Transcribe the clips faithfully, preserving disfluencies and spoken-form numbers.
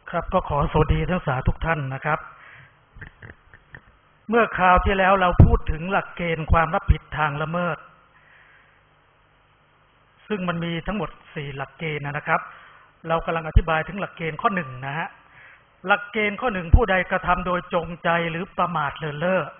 ครับก็ขอสวัสดีนักศึกษาทุกท่านนะครับเมื่อคราวที่แล้วเราพูดถึงหลักเกณฑ์ความรับผิดทางละเมิดซึ่งมันมีทั้งหมดสี่หลักเกณฑ์นะครับเรากำลังอธิบายถึงหลักเกณฑ์ข้อหนึ่งนะฮะหลักเกณฑ์ข้อหนึ่งผู้ใดกระทำโดยจงใจหรือประมาทเลินเล่อ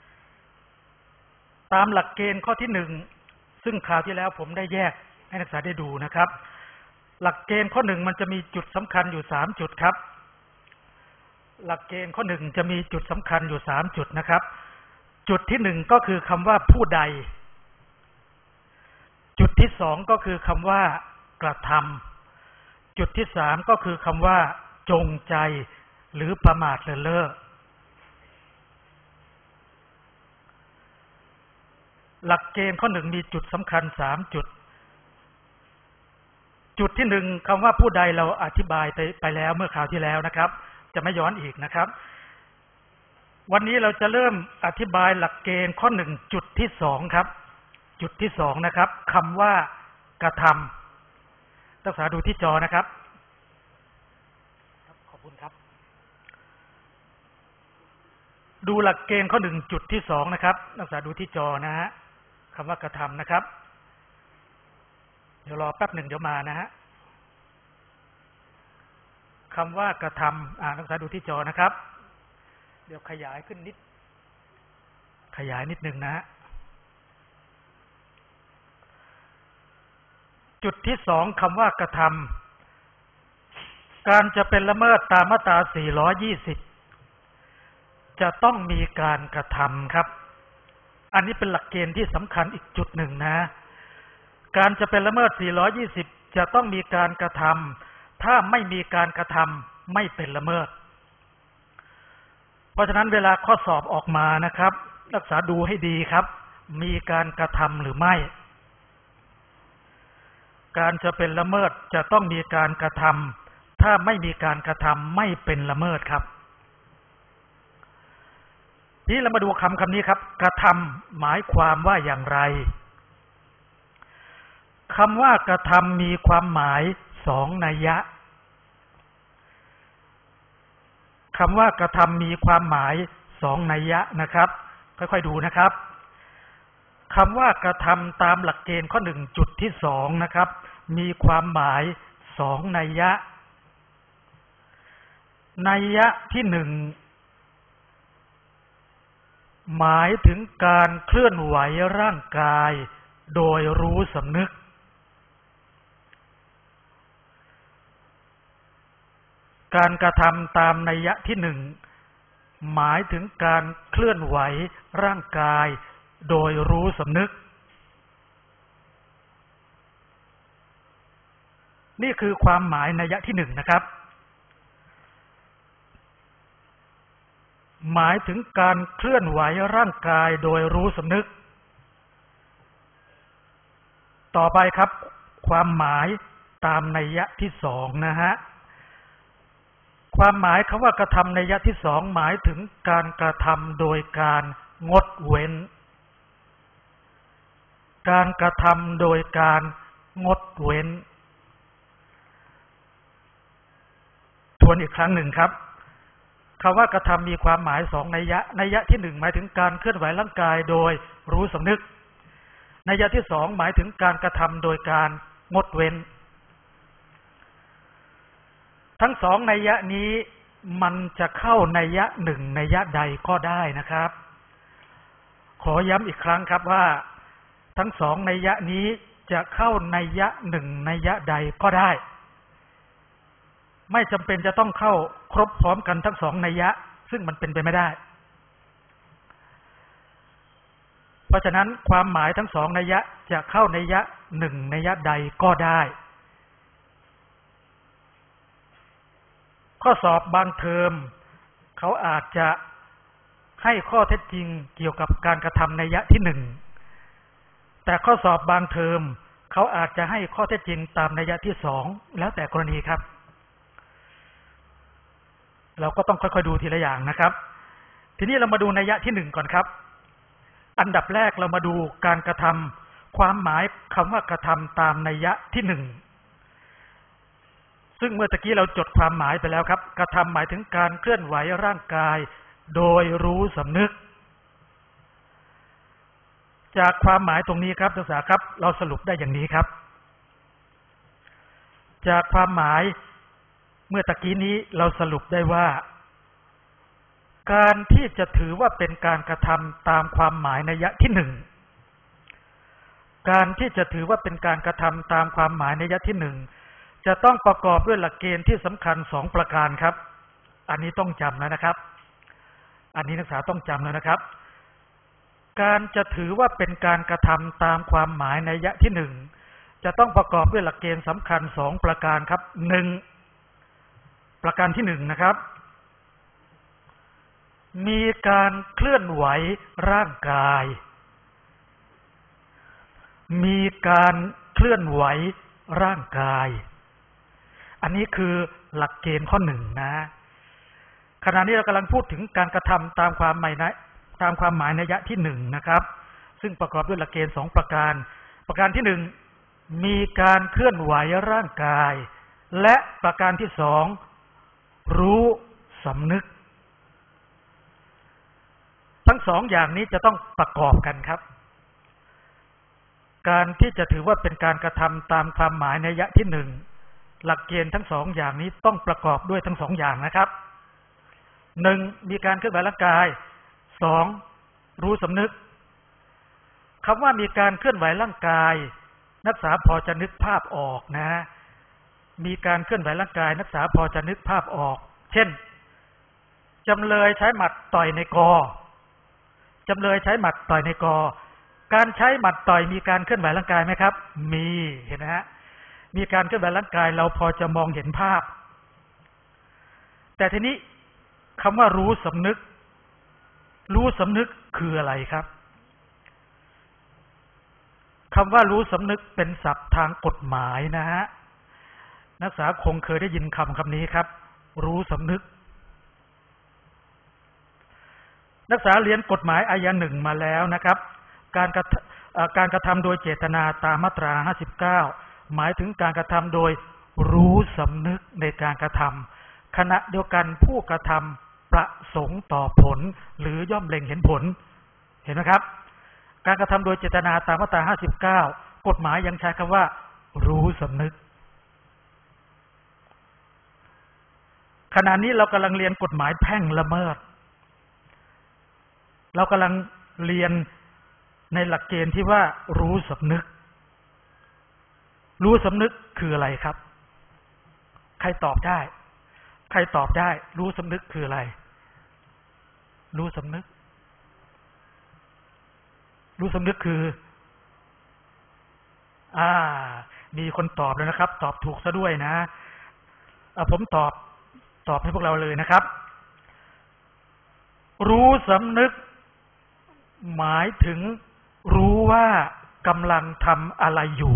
ตามหลักเกณฑ์ข้อที่หนึ่งซึ่งคราวที่แล้วผมได้แยกให้นักศึกษาได้ดูนะครับหลักเกณฑ์ข้อหนึ่งมันจะมีจุดสำคัญอยู่สามจุดครับหลักเกณฑ์ข้อหนึ่งจะมีจุดสำคัญอยู่สามจุดนะครับจุดที่หนึ่งก็คือคำว่าผู้ใดจุดที่สองก็คือคำว่ากระทำจุดที่สามก็คือคำว่าจงใจหรือประมาทเลินเล่อหลักเกณฑ์ข้อหนึ่งมีจุดสำคัญสามจุดจุดที่หนึ่งคำว่าผู้ใดเราอธิบายไปแล้วเมื่อคราวที่แล้วนะครับจะไม่ย้อนอีกนะครับวันนี้เราจะเริ่มอธิบายหลักเกณฑ์ข้อหนึ่งจุดที่สองครับจุดที่สองนะครับคำว่ากระทำนักศึกษาดูที่จอนะครับขอบคุณครับดูหลักเกณฑ์ข้อหนึ่งจุดที่สองนะครับนักศึกษาดูที่จอนะฮะคำว่ากระทำนะครับเดี๋ยวรอแป๊บหนึ่งเดี๋ยวมานะฮะคำว่ากระทำอ่านักศึกษาดูที่จอนะครับเดี๋ยวขยายขึ้นนิดขยายนิดหนึ่งนะฮะจุดที่สองคำว่ากระทำการจะเป็นละเมิดตามมาตราสี่ร้อยยี่สิบจะต้องมีการกระทำครับอันนี้เป็นหลักเกณฑ์ที่สำคัญอีกจุดหนึ่งนะการจะเป็นละเมิดสี่ร้อยยี่สิบจะต้องมีการกระทำถ้าไม่มีการกระทำไม่เป็นละเมิดเพราะฉะนั้นเวลาข้อสอบออกมานะครับนักศึกษาดูให้ดีครับมีการกระทำหรือไม่การจะเป็นละเมิดจะต้องมีการกระทำถ้าไม่มีการกระทำไม่เป็นละเมิดครับทีนี้เรามาดูคำคำนี้ครับกระทำหมายความว่าอย่างไรคำว่ากระทำมีความหมายสองนัยยะคำว่ากระทำมีความหมายสองนัยยะนะครับค่อยๆดูนะครับคำว่ากระทำตามหลักเกณฑ์ข้อหนึ่งจุดที่สองนะครับมีความหมายสองนัยยะนัยยะที่หนึ่งหมายถึงการเคลื่อนไหวร่างกายโดยรู้สำนึกการกระทำตามนัยยะที่หนึ่งหมายถึงการเคลื่อนไหวร่างกายโดยรู้สำนึกนี่คือความหมายนัยยะที่หนึ่งนะครับหมายถึงการเคลื่อนไหวร่างกายโดยรู้สำนึกต่อไปครับความหมายตามนัยยะที่สองนะฮะความหมายคำว่ากระทำนัยยะที่สองหมายถึงการกระทำโดยการงดเว้นการกระทำโดยการงดเว้นทวนอีกครั้งหนึ่งครับคำว่ากระทำมีความหมายสองนัยยะนัยยะที่หนึ่งหมายถึงการเคลื่อนไหวร่างกายโดยรู้สำนึกนัยยะที่สองหมายถึงการกระทำโดยการงดเว้นทั้งสองนัยยะนี้มันจะเข้านัยยะหนึ่งนัยยะใดก็ได้นะครับขอย้ำอีกครั้งครับว่าทั้งสองนัยยะนี้จะเข้านัยยะหนึ่งนัยยะใดก็ได้ไม่จำเป็นจะต้องเข้าครบพร้อมกันทั้งสองนัยยะซึ่งมันเป็นไปไม่ได้เพราะฉะนั้นความหมายทั้งสองนัยยะจะเข้านัยยะหนึ่งนัยยะใดก็ได้ข้อสอบบางเทอมเขาอาจจะให้ข้อเท็จจริงเกี่ยวกับการกระทำนัยยะที่หนึ่งแต่ข้อสอบบางเทอมเขาอาจจะให้ข้อเท็จจริงตามนัยยะที่สองแล้วแต่กรณีครับเราก็ต้องค่อยๆดูทีละอย่างนะครับทีนี้เรามาดูนัยยะที่หนึ่งก่อนครับอันดับแรกเรามาดูการกระทำความหมายคำว่ากระทำตามนัยยะที่หนึ่งซึ่งเมื่อตะกี้เราจดความหมายไปแล้วครับกระทำหมายถึงการเคลื่อนไหวร่างกายโดยรู้สำนึกจากความหมายตรงนี้ครับนักศึกษาครับเราสรุปได้อย่างนี้ครับจากความหมายเมื่อตะกี้นี้เราสรุปได้ว่าการที่จะถือว่าเป็นการกระทำตามความหมายนัยยะที่หนึ่งการที่จะถือว่าเป็นการกระทำตามความหมายนัยยะที่หนึ่งจะต้องประกอบด้วยหลักเกณฑ์ที่สำคัญสองประการครับอันนี้ต้องจำแล้วนะครับอันนี้นักศึกษาต้องจำแล้วนะครับการจะถือว่าเป็นการกระทำตามความหมายนัยยะที่หนึ่งจะต้องประกอบด้วยหลักเกณฑ์สำคัญสองประการครับหนึ่งประการที่หนึ่งนะครับมีการเคลื่อนไหวร่างกายมีการเคลื่อนไหวร่างกายอันนี้คือหลักเกณฑ์ข้อหนึ่งนะขณะนี้เรากำลังพูดถึงการกระทำตามความหมายนะตามความหมายนัยยะที่หนึ่งนะครับซึ่งประกอบด้วยหลักเกณฑ์สองประการประการที่หนึ่งมีการเคลื่อนไหวร่างกายและประการที่สองรู้สำนึกทั้งสองอย่างนี้จะต้องประกอบกันครับการที่จะถือว่าเป็นการกระทำตามความหมายนัยยะที่หนึ่งหลักเกณฑ์ทั้งสองอย่างนี้ต้องประกอบด้วยทั้งสองอย่างนะครับหนึ่งมีการเคลื่อนไหวร่างกายสองรู้สำนึกคำว่ามีการเคลื่อนไหวร่างกายนักศึกษาพอจะนึกภาพออกนะมีการเคลื่อนไหวร่างกายนักศึกษาพอจะนึกภาพออกเช่นจำเลยใช้หมัดต่อยในกอจำเลยใช้หมัดต่อยในกอการใช้หมัดต่อยมีการเคลื่อนไหวร่างกายไหมครับมีเห็นไหมฮะมีการเคลื่อนไหวร่างกายเราพอจะมองเห็นภาพแต่ทีนี้คำว่ารู้สำนึกรู้สำนึกคืออะไรครับคำว่ารู้สำนึกเป็นศัพท์ทางกฎหมายนะฮะนักศึกษาคงเคยได้ยินคำคำนี้ครับรู้สำนึกนักศึกษาเรียนกฎหมายอาญาหนึ่งมาแล้วนะครับการกระการกระทำโดยเจตนาตามมาตราห้าสิบเก้าหมายถึงการกระทำโดยรู้สำนึกในการกระทำขณะเดียวกันผู้กระทำประสงค์ต่อผลหรือย่อมเล็งเห็นผลเห็นไหมครับการกระทำโดยเจตนาตามมาตราห้าสิบเก้ากฎหมายยังใช้คำว่ารู้สำนึกขณะนี้เรากำลังเรียนกฎหมายแพ่งละเมิดเรากำลังเรียนในหลักเกณฑ์ที่ว่ารู้สำนึกรู้สำนึกคืออะไรครับใครตอบได้ใครตอบได้รู้สำนึกคืออะไรรู้สำนึกรู้สำนึกคืออ่ามีคนตอบแล้วนะครับตอบถูกซะด้วยนะเอาผมตอบตอบให้พวกเราเลยนะครับรู้สำนึกหมายถึงรู้ว่ากำลังทำอะไรอยู่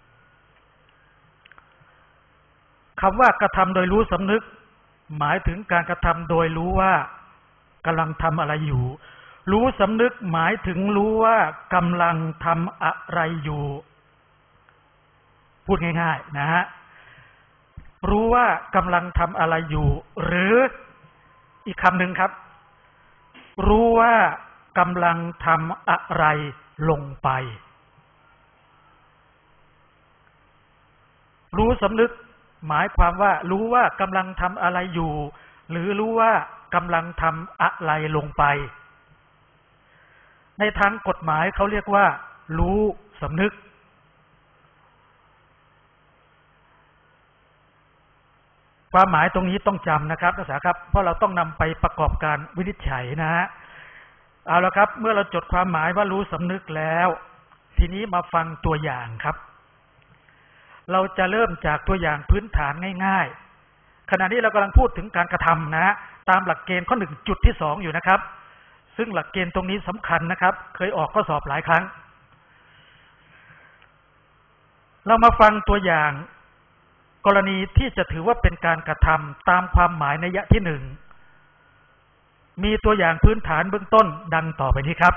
คำว่ากระทำโดยรู้สำนึกหมายถึงการกระทำโดยรู้ว่ากำลังทำอะไรอยู่รู้สำนึกหมายถึงรู้ว่ากำลังทำอะไรอยู่พูดง่ายๆนะฮะรู้ว่ากำลังทำอะไรอยู่หรืออีกคำหนึ่งครับรู้ว่ากำลังทำอะไรลงไปรู้สำนึกหมายความว่ารู้ว่ากำลังทำอะไรอยู่หรือรู้ว่ากำลังทำอะไรลงไปในทางกฎหมายเขาเรียกว่ารู้สำนึกความหมายตรงนี้ต้องจำนะครับนักศึกษาครับเพราะเราต้องนำไปประกอบการวินิจฉัยนะฮะเอาละครับเมื่อเราจดความหมายว่ารู้สำนึกแล้วทีนี้มาฟังตัวอย่างครับเราจะเริ่มจากตัวอย่างพื้นฐานง่ายๆขณะนี้เรากำลังพูดถึงการกระทำนะตามหลักเกณฑ์ข้อหนึ่งจุดที่สองอยู่นะครับซึ่งหลักเกณฑ์ตรงนี้สำคัญนะครับเคยออกข้อสอบหลายครั้งเรามาฟังตัวอย่างกรณีที่จะถือว่าเป็นการกระทำตามความหมายนัยยะที่หนึ่งมีตัวอย่างพื้นฐานเบื้องต้นดังต่อไปนี้ครับ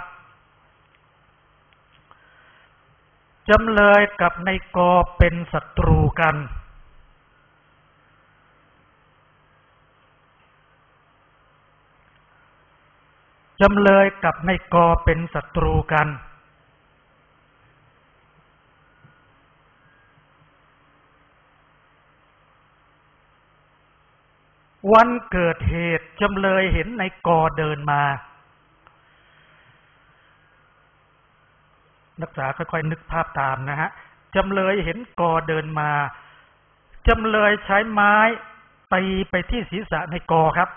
จำเลยกับนายกเป็นศัตรูกันจำเลยกับนายกเป็นศัตรูกันวันเกิดเหตุจำเลยเห็นนายกเดินมานักศึกษาค่อยๆนึกภาพตามนะฮะจำเลยเห็นกเดินมาจำเลยใช้ไม้ตีไปที่ศีรษะนายกครับ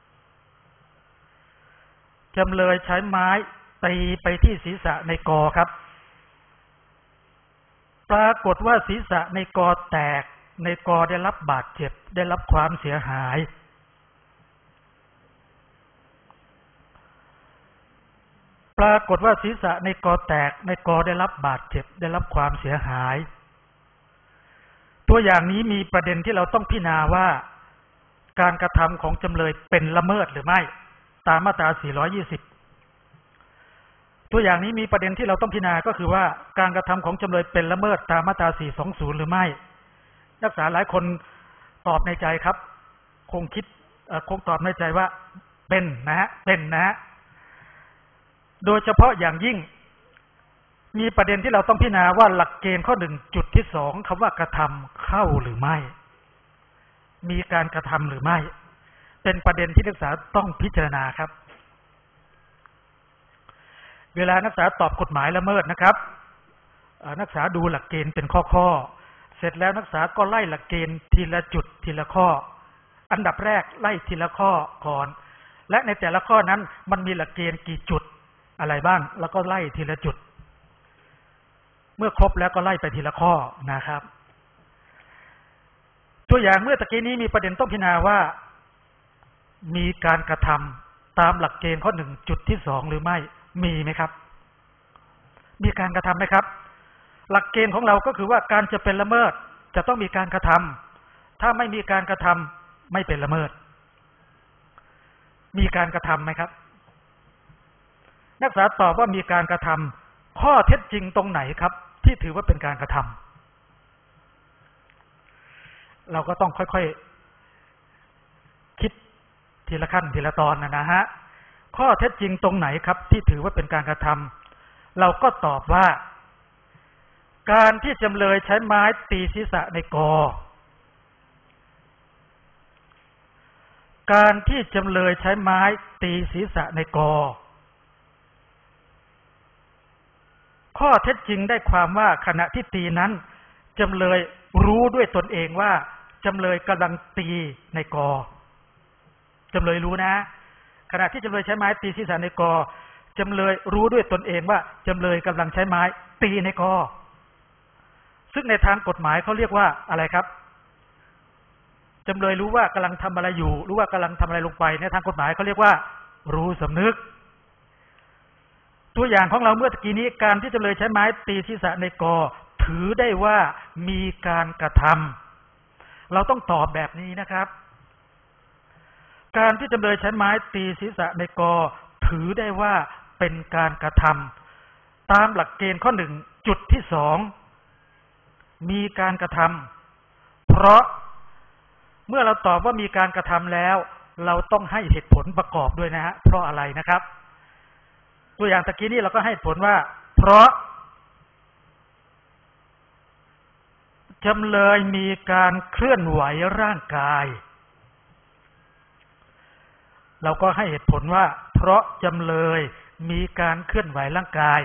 จำเลยใช้ไม้ตีไปที่ศีรษะนายกครับปรากฏว่าศีรษะนายกแตกนายกได้รับบาดเจ็บได้รับความเสียหายปรากฏว่าศีรษะนายกแตกนายกได้รับบาดเจ็บได้รับความเสียหายตัวอย่างนี้มีประเด็นที่เราต้องพิจารณาว่าการกระทำของจำเลยเป็นละเมิดหรือไม่ตามมาตราสี่ร้อยยี่สิบตัวอย่างนี้มีประเด็นที่เราต้องพิจารณาก็คือว่าการกระทำของจำเลยเป็นละเมิดตามมาตราสี่ร้อยยี่สิบหรือไม่นักศึกษาหลายคนตอบในใจครับคงคิดคงตอบในใจว่าเป็นนะฮะเป็นนะฮะโดยเฉพาะอย่างยิ่งมีประเด็นที่เราต้องพิจารณาว่าหลักเกณฑ์ข้อหนึ่งจุดที่สองคำว่ากระทำเข้าหรือไม่มีการกระทำหรือไม่เป็นประเด็นที่นักศึกษาต้องพิจารณาครับเวลานักศึกษาตอบกฎหมายละเมิดนะครับนักศึกษาดูหลักเกณฑ์เป็นข้อๆเสร็จแล้วนักศึกษาก็ไล่หลักเกณฑ์ทีละจุดทีละข้ออันดับแรกไล่ทีละข้อก่อนและในแต่ละข้อนั้นมันมีหลักเกณฑ์กี่จุดอะไรบ้างแล้วก็ไล่ทีละจุดเมื่อครบแล้วก็ไล่ไปทีละข้อนะครับตัวอย่างเมื่อตะกี้นี้มีประเด็นต้องพิจารณาว่ามีการกระทำตามหลักเกณฑ์ข้อหนึ่งจุดที่สองหรือไม่มีไหมครับมีการกระทำไหมครับหลักเกณฑ์ของเราก็คือว่าการจะเป็นละเมิดจะต้องมีการกระทำถ้าไม่มีการกระทำไม่เป็นละเมิดมีการกระทำไหมครับนักศึกษาตอบว่ามีการกระทำข้อเท็จจริงตรงไหนครับที่ถือว่าเป็นการกระทำเราก็ต้องค่อยๆคิดทีละขั้นทีละตอนนะนะฮะข้อเท็จจริงตรงไหนครับที่ถือว่าเป็นการกระทำเราก็ตอบว่าการที่จำเลยใช้ไม้ตีศีรษะนายกการที่จำเลยใช้ไม้ตีศีรษะนายกข้อเท็จจริงได้ความว่าขณะที่ตีนั้นจำเลยรู้ด้วยตนเองว่าจำเลยกำลังตีนายกจำเลยรู้นะขณะที่จำเลยใช้ไม้ตีศีรษะนายกจำเลยรู้ด้วยตนเองว่าจำเลยกำลังใช้ไม้ตีนายกซึ่งในทางกฎหมายเขาเรียกว่าอะไรครับจำเลยรู้ว่ากำลังทำอะไรอยู่รู้ว่ากำลังทำอะไรลงไปในทางกฎหมายเขาเรียกว่ารู้สำนึกตัวอย่างของเราเมื่อตะกี้นี้การที่จำเลยใช้ไม้ตีศีรษะนายกถือได้ว่ามีการกระทำเราต้องตอบแบบนี้นะครับการที่จำเลยใช้ไม้ตีศีรษะนายกถือได้ว่าเป็นการกระทำตามหลักเกณฑ์ข้อหนึ่งจุดที่สองมีการกระทำเพราะเมื่อเราตอบว่ามีการกระทำแล้วเราต้องให้เหตุผลประกอบด้วยนะฮะเพราะอะไรนะครับตัวอย่างตะกี้นี้เราก็ให้ผลว่าเพราะจำเลยมีการเคลื่อนไหวร่างกายเราก็ให้เหตุผลว่าเพราะจำเลยมีการเคลื่อนไหวร่างกาย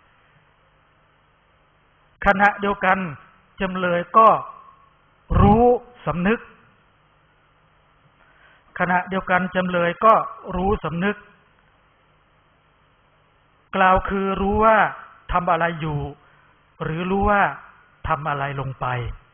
ขณะเดียวกันจำเลยก็รู้สำนึกขณะเดียวกันจำเลยก็รู้สำนึกกล่าวคือรู้ว่าทำอะไรอยู่หรือรู้ว่าทำอะไรลงไป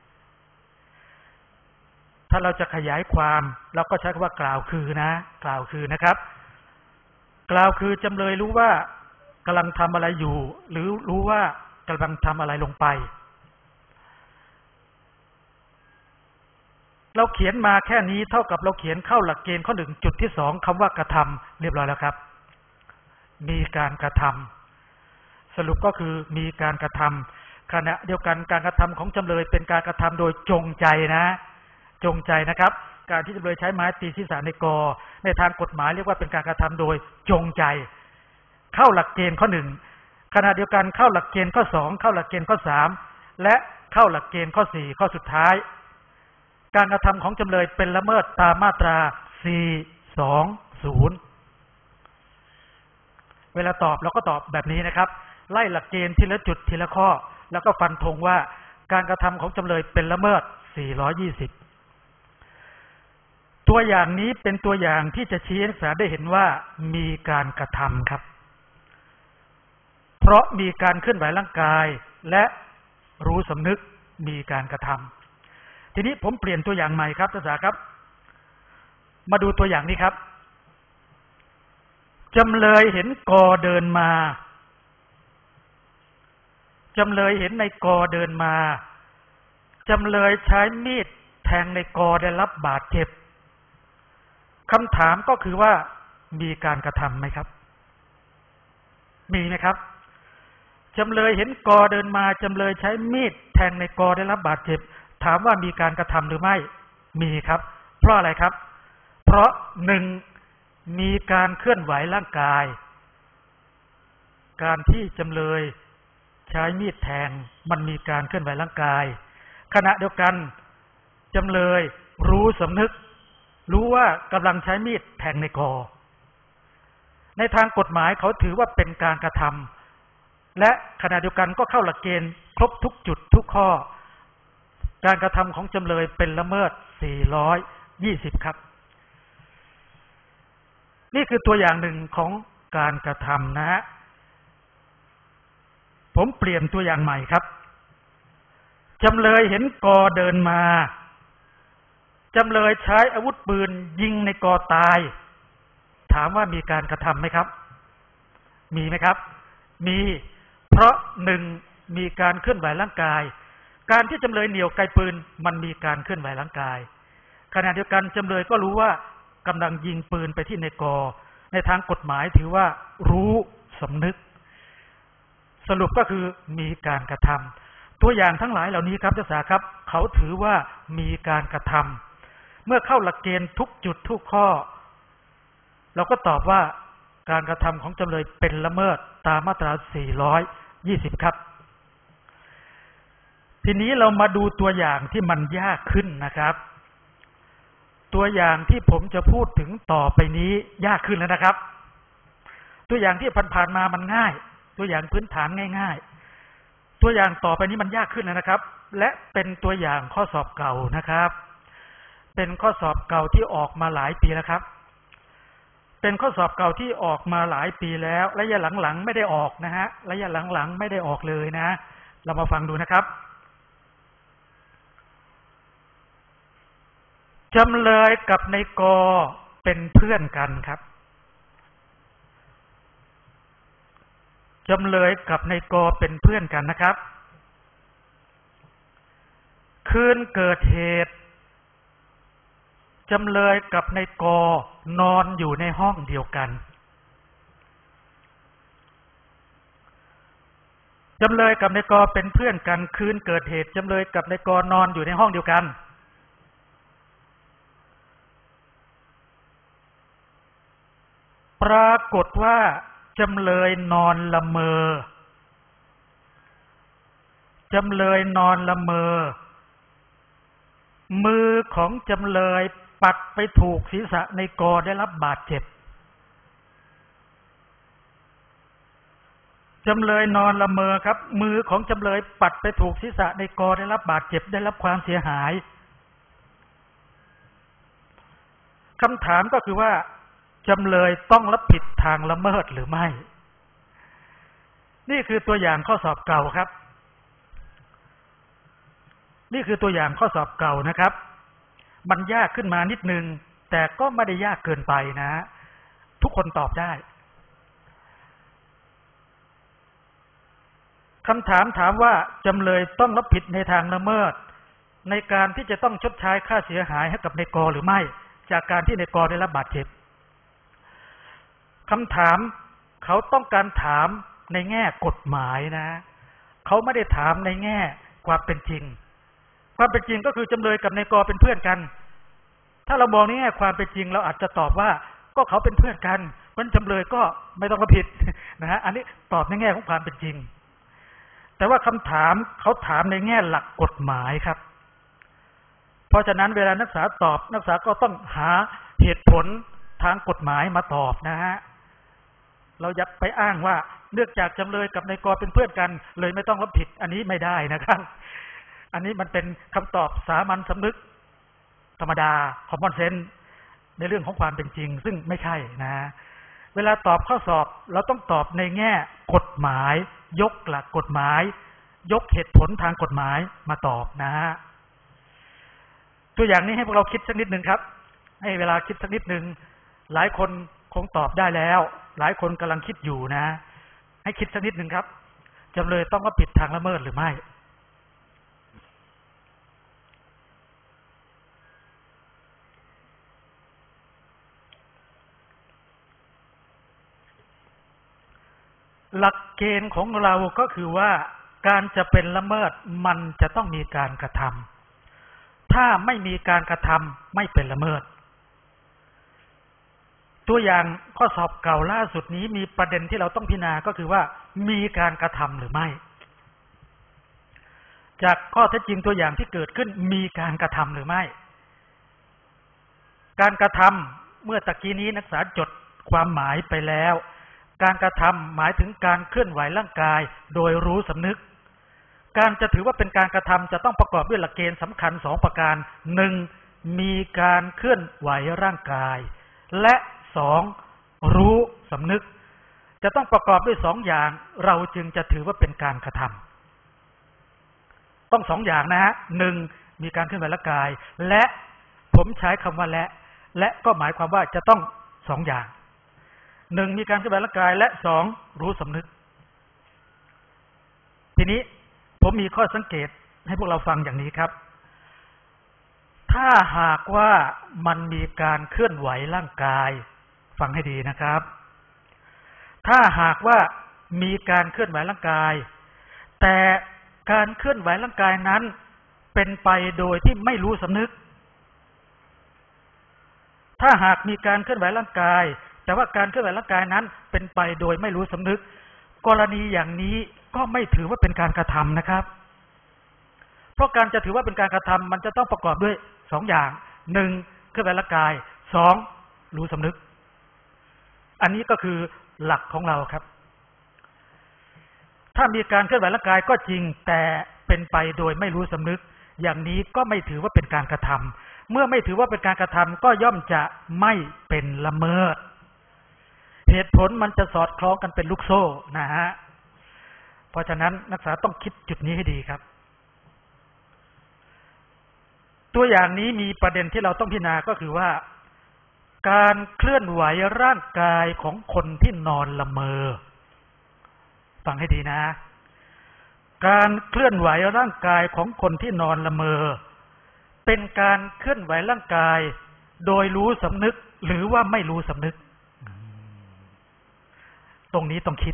ถ้าเราจะขยายความเราก็ใช้คำว่ากล่าวคือนะกล่าวคือนะครับกล่าวคือจำเลยรู้ว่ากำลังทำอะไรอยู่หรือรู้ว่ากำลังทำอะไรลงไปเราเขียนมาแค่นี้เท่ากับเราเขียนเข้าหลักเกณฑ์ข้อหนึ่งจุดที่สองคำว่ากระทำเรียบร้อยแล้วครับมีการกระทำสรุปก็คือมีการกระทำขณะเดียวกันการกระทำของจำเลยเป็นการกระทำโดยจงใจนะจงใจนะครับการที่จำเลยใช้ไม้ตีศีรษะนายกในทางกฎหมายเรียกว่าเป็นการกระทำโดยจงใจเข้าหลักเกณฑ์ข้อหนึ่งขณะเดียวกันเข้าหลักเกณฑ์ข้อสองเข้าหลักเกณฑ์ข้อสามและเข้าหลักเกณฑ์ข้อสี่ข้อสุดท้ายการกระทำของจำเลยเป็นละเมิดตามมาตราสี่สองศูนย์เวลาตอบเราก็ตอบแบบนี้นะครับไล่หลักเกณฑ์ทีละจุดทีละข้อแล้วก็ฟันธงว่าการกระทำของจำเลยเป็นละเมิดสี่ร้อยยี่สิบตัวอย่างนี้เป็นตัวอย่างที่จะชี้ให้นักศึกษาได้เห็นว่ามีการกระทำครับเพราะมีการเคลื่อนไหวร่างกายและรู้สำนึกมีการกระทำทีนี้ผมเปลี่ยนตัวอย่างใหม่ครับนักศึกษาครับมาดูตัวอย่างนี้ครับจำเลยเห็นกอเดินมาจำเลยเห็นในกอเดินมาจำเลยใช้มีดแทงในกอได้รับบาดเจ็บคำถามก็คือว่ามีการกระทำไหมครับมีไหมครับจำเลยเห็นกอเดินมาจำเลยใช้มีดแทงในกอได้รับบาดเจ็บถามว่ามีการกระทำหรือไม่มีครับเพราะอะไรครับเพราะหนึ่งมีการเคลื่อนไหวร่างกายการที่จำเลยใช้มีดแทงมันมีการเคลื่อนไหวร่างกายขณะเดียวกันจำเลยรู้สำนึกรู้ว่ากำลังใช้มีดแทงในกอในทางกฎหมายเขาถือว่าเป็นการกระทำและขณะเดียวกันก็เข้าหลักเกณฑ์ครบทุกจุดทุกข้อการกระทำของจำเลยเป็นละเมิดสี่ร้อยยี่สิบครับนี่คือตัวอย่างหนึ่งของการกระทำนะฮะผมเปลี่ยนตัวอย่างใหม่ครับจำเลยเห็นกอเดินมาจำเลยใช้อาวุธปืนยิงในกอตายถามว่ามีการกระทำไหมครับมีไหมครับมีเพราะหนึ่งมีการเคลื่อนไหวร่างกายการที่จำเลยเหนี่ยวไกปืนมันมีการเคลื่อนไหวร่างกายขณะเดียวกันจำเลยก็รู้ว่ากำลังยิงปืนไปที่ในกอในทางกฎหมายถือว่ารู้สำนึกสรุปก็คือมีการกระทำตัวอย่างทั้งหลายเหล่านี้ครับนักศึกษาครับเขาถือว่ามีการกระทำเมื่อเข้าหลักเกณฑ์ทุกจุดทุกข้อเราก็ตอบว่าการกระทำของจำเลยเป็นละเมิดตามมาตราสี่ร้อยยี่สิบครับทีนี้เรามาดูตัวอย่างที่มันยากขึ้นนะครับตัวอย่างที่ผมจะพูดถึงต่อไปนี้ยากขึ้นแล้วนะครับตัวอย่างที่ผ่านๆมามันง่ายตัวอย่างพื้นฐานง่ายๆตัวอย่างต่อไปนี้มันยากขึ้นแล้วนะครับและเป็นตัวอย่างข้อสอบเก่านะครับเป็นข้อสอบเก่าที่ออกมาหลายปีแล้วครับเป็นข้อสอบเก่าที่ออกมาหลายปีแล้วระยะหลังๆไม่ได้ออกนะฮะระยะหลังๆไม่ได้ออกเลยนะเรามาฟังดูนะครับจำเลยกับในกอเป็นเพื่อนกันครับจำเลยกับในกอเป็นเพื่อนกันนะครับคืนเกิดเหตุจำเลยกับในกอนอนอยู่ในห้องเดียวกันจำเลยกับในกอเป็นเพื่อนกันคืนเกิดเหตุจำเลยกับในกอนอนอยู่ในห้องเดียวกันปรากฏว่าจำเลยนอนละเมอจำเลยนอนละเมอมือของจำเลยปัดไปถูกศีรษะในกอได้รับบาดเจ็บจำเลยนอนละเมอครับมือของจำเลยปัดไปถูกศีรษะในกอได้รับบาดเจ็บได้รับความเสียหายคำถามก็คือว่าจำเลยต้องรับผิดทางละเมิดหรือไม่นี่คือตัวอย่างข้อสอบเก่าครับนี่คือตัวอย่างข้อสอบเก่านะครับมันยากขึ้นมานิดนึงแต่ก็ไม่ได้ยากเกินไปนะทุกคนตอบได้คำถามถามว่าจำเลยต้องรับผิดในทางละเมิดในการที่จะต้องชดใช้ค่าเสียหายให้กับในกอหรือไม่จากการที่ในกอได้รับบาดเจ็บคำถามเขาต้องการถามในแง่กฎหมายนะเขาไม่ได้ถามในแง่ความเป็นจริงความเป็นจริงก็คือจำเลยกับในกอเป็นเพื่อนกันถ้าเรามองในแง่ความเป็นจริงเราอาจจะตอบว่าก็เขาเป็นเพื่อนกันเพราะจำเลยก็ไม่ต้องรับผิดนะฮะอันนี้ตอบในแง่ของความเป็นจริงแต่ว่าคำถามเขาถามในแง่หลักกฎหมายครับเพราะฉะนั้นเวลานักศึกษาตอบนักศึกษาก็ต้องหาเหตุผลทางกฎหมายมาตอบนะฮะเราอย่าไปอ้างว่าเนื่องจากจำเลยกับนายกเป็นเพื่อนกันเลยไม่ต้องรับผิดอันนี้ไม่ได้นะครับอันนี้มันเป็นคำตอบสามัญสำนึกธรรมดาคอมมอนเซนส์ในเรื่องของความเป็นจริงซึ่งไม่ใช่นะเวลาตอบข้อสอบเราต้องตอบในแง่กฎหมายยกหลักกฎหมายยกเหตุผลทางกฎหมายมาตอบนะฮะตัวอย่างนี้ให้พวกเราคิดสักนิดหนึ่งครับให้เวลาคิดสักนิดหนึ่งหลายคนคงตอบได้แล้วหลายคนกำลังคิดอยู่นะให้คิดสักนิดหนึ่งครับจำเลยต้องรับผิดทางละเมิดหรือไม่หลักเกณฑ์ของเราก็คือว่าการจะเป็นละเมิดมันจะต้องมีการกระทำถ้าไม่มีการกระทำไม่เป็นละเมิดตัวอย่างข้อสอบเก่าล่าสุดนี้มีประเด็นที่เราต้องพิจารณาก็คือว่ามีการกระทำหรือไม่จากข้อเท็จจริงตัวอย่างที่เกิดขึ้นมีการกระทำหรือไม่การกระทำเมื่อตะกี้นี้นักศึกษาจดความหมายไปแล้วการกระทำหมายถึงการเคลื่อนไหวร่างกายโดยรู้สำนึกการจะถือว่าเป็นการกระทำจะต้องประกอบด้วยหลักเกณฑ์สำคัญสองประการหนึ่งมีการเคลื่อนไหวร่างกายและสองรู้สำนึกจะต้องประกอบด้วยสองอย่างเราจึงจะถือว่าเป็นการกระทำต้องสองอย่างนะฮะหนึ่งมีการเคลื่อนไหวร่างกายและผมใช้คำว่าและและก็หมายความว่าจะต้องสองอย่างหนึ่งมีการเคลื่อนไหวร่างกายและสองรู้สำนึกทีนี้ผมมีข้อสังเกตให้พวกเราฟังอย่างนี้ครับถ้าหากว่ามันมีการเคลื่อนไหวร่างกายฟังให้ดีนะครับถ้าหากว่ามีการเคลื่อนไหวร่างกายแต่การเคลื่อนไหวร่างกายนั้นเป็นไปโดยที่ไม่รู้สำนึกถ้าหากมีการเคลื่อนไหวร่างกายแต่ว่าการเคลื่อนไหวร่างกายนั้นเป็นไปโดยไม่รู้สำนึกกรณีอย่างนี้ก็ไม่ถือว่าเป็นการกระทำนะครับเพราะการจะถือว่าเป็นการกระทำมันจะต้องประกอบด้วยสองอย่างหนึ่งเคลื่อนไหวร่างกายสองรู้สำนึกอันนี้ก็คือหลักของเราครับถ้ามีการเคลื่อนไหวร่างกายก็จริงแต่เป็นไปโดยไม่รู้สำนึกอย่างนี้ก็ไม่ถือว่าเป็นการกระทำเมื่อไม่ถือว่าเป็นการกระทำก็ย่อมจะไม่เป็นละเมิดเหตุผลมันจะสอดคล้องกันเป็นลูกโซ่นะฮะเพราะฉะนั้นนักศึกษาต้องคิดจุดนี้ให้ดีครับตัวอย่างนี้มีประเด็นที่เราต้องพิจารณาก็คือว่าการเคลื่อนไหวร่างกายของคนที่นอนละเมอฟังให้ดีนะการเคลื่อนไหวร่างกายของคนที่นอนละเมอเป็นการเคลื่อนไหวร่างกายโดยรู้สำนึกหรือว่าไม่รู้สำนึกตรงนี้ต้องคิด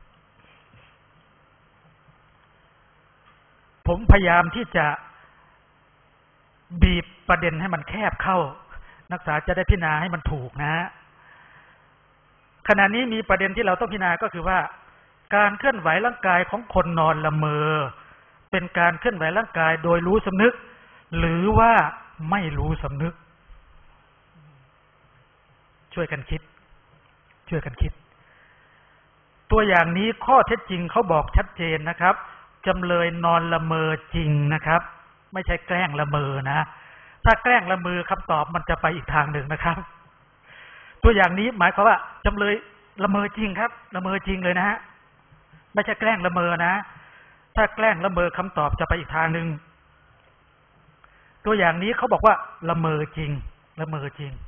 ผมพยายามที่จะบีบประเด็นให้มันแคบเข้านักศึกษาจะได้พิจารณาให้มันถูกนะขณะนี้มีประเด็นที่เราต้องพิจารณาก็คือว่าการเคลื่อนไหวร่างกายของคนนอนละเมอเป็นการเคลื่อนไหวร่างกายโดยรู้สำนึกหรือว่าไม่รู้สำนึกช่วยกันคิดช่วยกันคิดตัวอย่างนี้ข้อเท็จจริงเขาบอกชัดเจนนะครับจำเลยนอนละเมอจริงนะครับไม่ใช่แกล้งละเมอนะถ้าแกล้งละเมอคำตอบมันจะไปอีกทางหนึ่งนะครับตัวอย่างนี้หมายความว่าจำเลยละเมอจริงครับละเมอจริงเลยนะฮะไม่ใช่แกล้งละเมอนะถ้าแกล้งละเมอคำตอบจะไปอีกทางหนึ่งตัวอย่างนี้เขาบอกว่าละเมอจริงละเมอจริง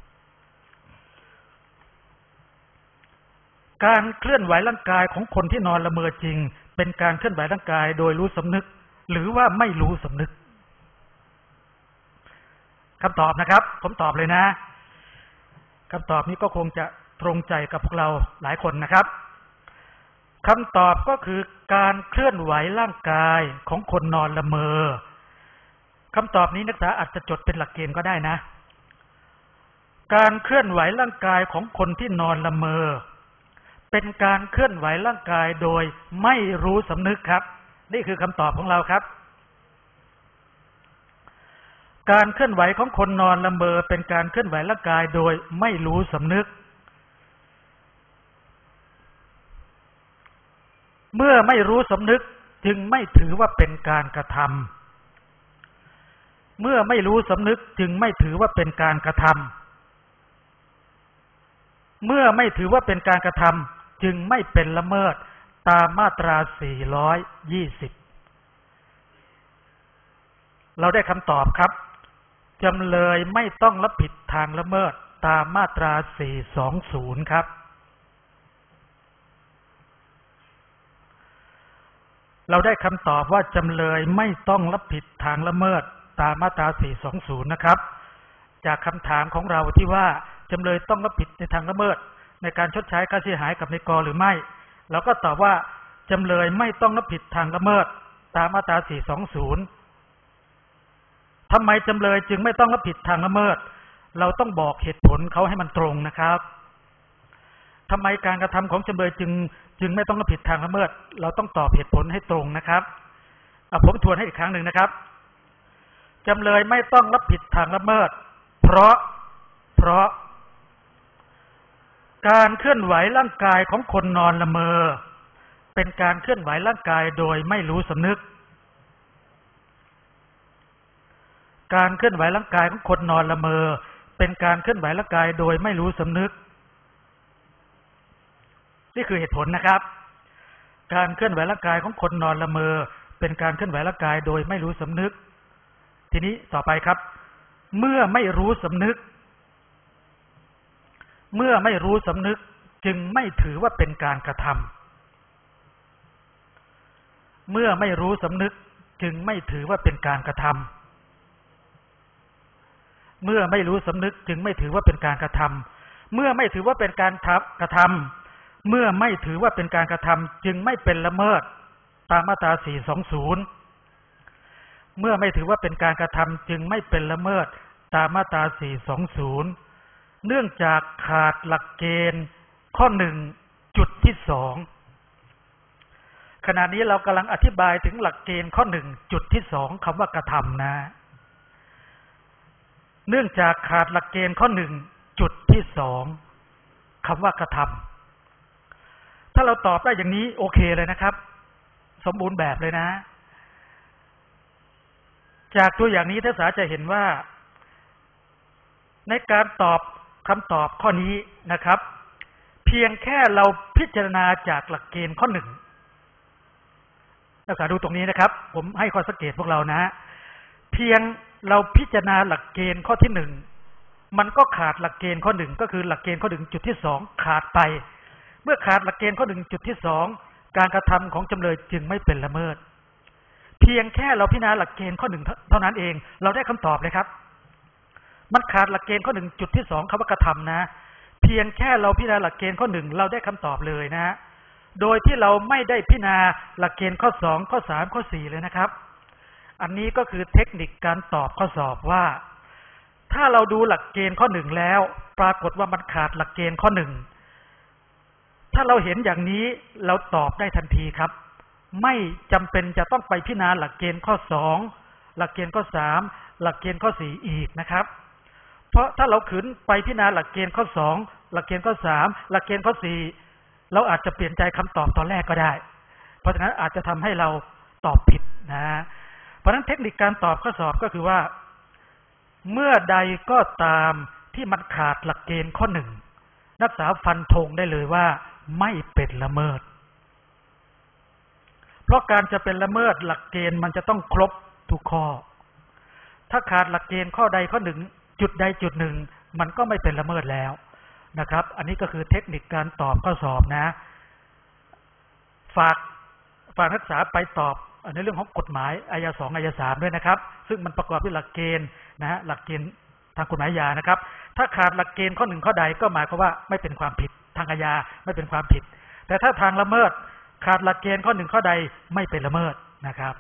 การเคลื่อนไหวร่างกายของคนที่นอนละเมอจริงเป็นการเคลื่อนไหวร่างกายโดยรู้สำนึกหรือว่าไม่รู้สำนึกคำตอบนะครับผมตอบเลยนะคำตอบนี้ก็คงจะตรงใจกับพวกเราหลายคนนะครับคำตอบก็คือการเคลื่อนไหวร่างกายของคนนอนละเมอคำตอบนี้นักศึกษาอาจจะจดเป็นหลักเกณฑ์ก็ได้นะการเคลื่อนไหวร่างกายของคนที่นอนละเมอเป็นการเคลื่อนไหวร่างกายโดยไม่รู้สำนึกครับนี่คือคำตอบของเราครับการเคลื่อนไหวของคนนอนละเมอเป็นการเคลื่อนไหวร่างกายโดยไม่รู้สำนึกเมื่อไม่รู้สำนึกจึงไม่ถือว่าเป็นการกระทำเมื่อไม่รู้สำนึกจึงไม่ถือว่าเป็นการกระทำเมื่อไม่ถือว่าเป็นการกระทำจึงไม่เป็นละเมิดตามมาตราสี่ร้อยยี่สิบเราได้คำตอบครับจำเลยไม่ต้องรับผิดทางละเมิดตามมาตราสี่ร้อยยี่สิบครับเราได้คำตอบว่าจำเลยไม่ต้องรับผิดทางละเมิดตามมาตราสี่ร้อยยี่สิบนะครับจากคำถามของเราที่ว่าจำเลยต้องรับผิดในทางละเมิดในการชดใช้ค่าเสียหายกับนายกหรือไม่เราก็ตอบว่าจำเลยไม่ต้องรับผิดทางละเมิดตามมาตราสี่ร้อยยี่สิบทำไมจำเลยจึงไม่ต้องรับผิดทางละเมิดเราต้องบอกเหตุผลเขาให้มันตรงนะครับทำไมการกระทำของจำเลยจึงจึงไม่ต้องรับผิดทางละเมิดเราต้องตอบเหตุผลให้ตรงนะครับผมทวนให้อีกครั้งหนึ่งนะครับจำเลยไม่ต้องรับผิดทางละเมิดเพราะเพราะการเคลื่อนไหวร่างกายของคนนอนละเมอเป็นการเคลื่อนไหวร่างกายโดยไม่รู้สำนึกการเคลื่อนไหวร่างกายของคนนอนละเมอเป็นการเคลื่อนไหวร่างกายโดยไม่รู้สำนึกนี่คือเหตุผลนะครับการเคลื่อนไหวร่างกายของคนนอนละเมอเป็นการเคลื่อนไหวร่างกายโดยไม่รู้สำนึกทีนี้ต่อไปครับเมื่อไม่รู้สำนึกเมื่อไม่รู้สำนึกจึงไม่ถือว่าเป็นการกระทำเมื่อไม่รู้สำนึกจึงไม่ถือว่าเป็นการกระทำเมื่อไม่รู้สำนึกจึงไม่ถือว่าเป็นการกระทำเมื่อไม่ถือว่าเป็นการกระทำเมื่อไม่ถือว่าเป็นการกระทำจึงไม่เป็นละเมิดตามมาตราสี่ร้อยยี่สิบเมื่อไม่ถือว่าเป็นการกระทำจึงไม่เป็นละเมิดตามมาตราสี่ร้อยยี่สิบเนื่องจากขาดหลักเกณฑ์ข้อหนึ่งจุดที่สองขณะนี้เรากำลังอธิบายถึงหลักเกณฑ์ข้อหนึ่งจุดที่สองคำว่ากระทำนะเนื่องจากขาดหลักเกณฑ์ข้อหนึ่งจุดที่สองคำว่ากระทำถ้าเราตอบได้อย่างนี้โอเคเลยนะครับสมบูรณ์แบบเลยนะจากตัวอย่างนี้ท่านศึกษาจะเห็นว่าในการตอบคำตอบข้อนี้นะครับเพียงแค่เราพิจารณาจากหลักเกณฑ์ข้อหนึ่งนักศึกษาดูตรงนี้นะครับผมให้ข้อสังเกตพวกเรานะเพียงเราพิจารณาหลักเกณฑ์ข้อที่หนึ่งมันก็ขาดหลักเกณฑ์ข้อหนึ่งก็คือหลักเกณฑ์ข้อหนึ่งจุดที่สองขาดไปเมื่อขาดหลักเกณฑ์ข้อหนึ่งจุดที่สองการกระทำของจำเลยจึงไม่เป็นละเมิดเพียงแค่เราพิจารณาหลักเกณฑ์ข้อหนึ่งเท่านั้นเองเราได้คำตอบเลยครับมันขาดหลักเกณฑ์ข้อหนึ่งจุดที่สองคำว่ากระทำนะเพียงแค่เราพิจารณาหลักเกณฑ์ข้อหนึ่งเราได้คำตอบเลยนะโดยที่เราไม่ได้พิจารณาหลักเกณฑ์ข้อสองข้อสามข้อสี่เลยนะครับอันนี้ก็คือเทคนิคการตอบข้อสอบว่าถ้าเราดูหลักเกณฑ์ข้อหนึ่งแล้วปรากฏว่ามันขาดหลักเกณฑ์ข้อหนึ่งถ้าเราเห็นอย่างนี้เราตอบได้ทันทีครับไม่จำเป็นจะต้องไปพิจารณาหลักเกณฑ์ข้อสองหลักเกณฑ์ข้อสามหลักเกณฑ์ข้อสี่อีกนะครับเพราะถ้าเราขืนไปพิจารณาหลักเกณฑ์ข้อสองหลักเกณฑ์ข้อสามหลักเกณฑ์ข้อสี่เราอาจจะเปลี่ยนใจคำตอบตอนแรกก็ได้เพราะฉะนั้นอาจจะทำให้เราตอบผิดนะเพราะฉะนั้นเทคนิคการตอบข้อสอบก็คือว่าเมื่อใดก็ตามที่มันขาดหลักเกณฑ์ข้อหนึ่งนักศึกษาฟันธงได้เลยว่าไม่เป็นละเมิดเพราะการจะเป็นละเมิดหลักเกณฑ์มันจะต้องครบทุกข้อถ้าขาดหลักเกณฑ์ข้อใดข้อหนึ่งจุดใดจุดหนึ่งมันก็ไม่เป็นละเมิดแล้วนะครับอันนี้ก็คือเทคนิคการตอบข้อสอบนะฝากฝากนักศึกษาไปตอบในเรื่องของกฎหมายอาญาสองอาญาสามด้วยนะครับซึ่งมันประกอบด้วยหลักเกณฑ์นะฮะหลักเกณฑ์ทางกฎหมายอาญานะครับถ้าขาดหลักเกณฑ์ข้อหนึ่งข้อใดก็หมายความว่าไม่เป็นความผิดทางอาญาไม่เป็นความผิดแต่ถ้าทางละเมิดขาดหลักเกณฑ์ข้อหนึ่งข้อใดไม่เป็นละเมิดนะครับ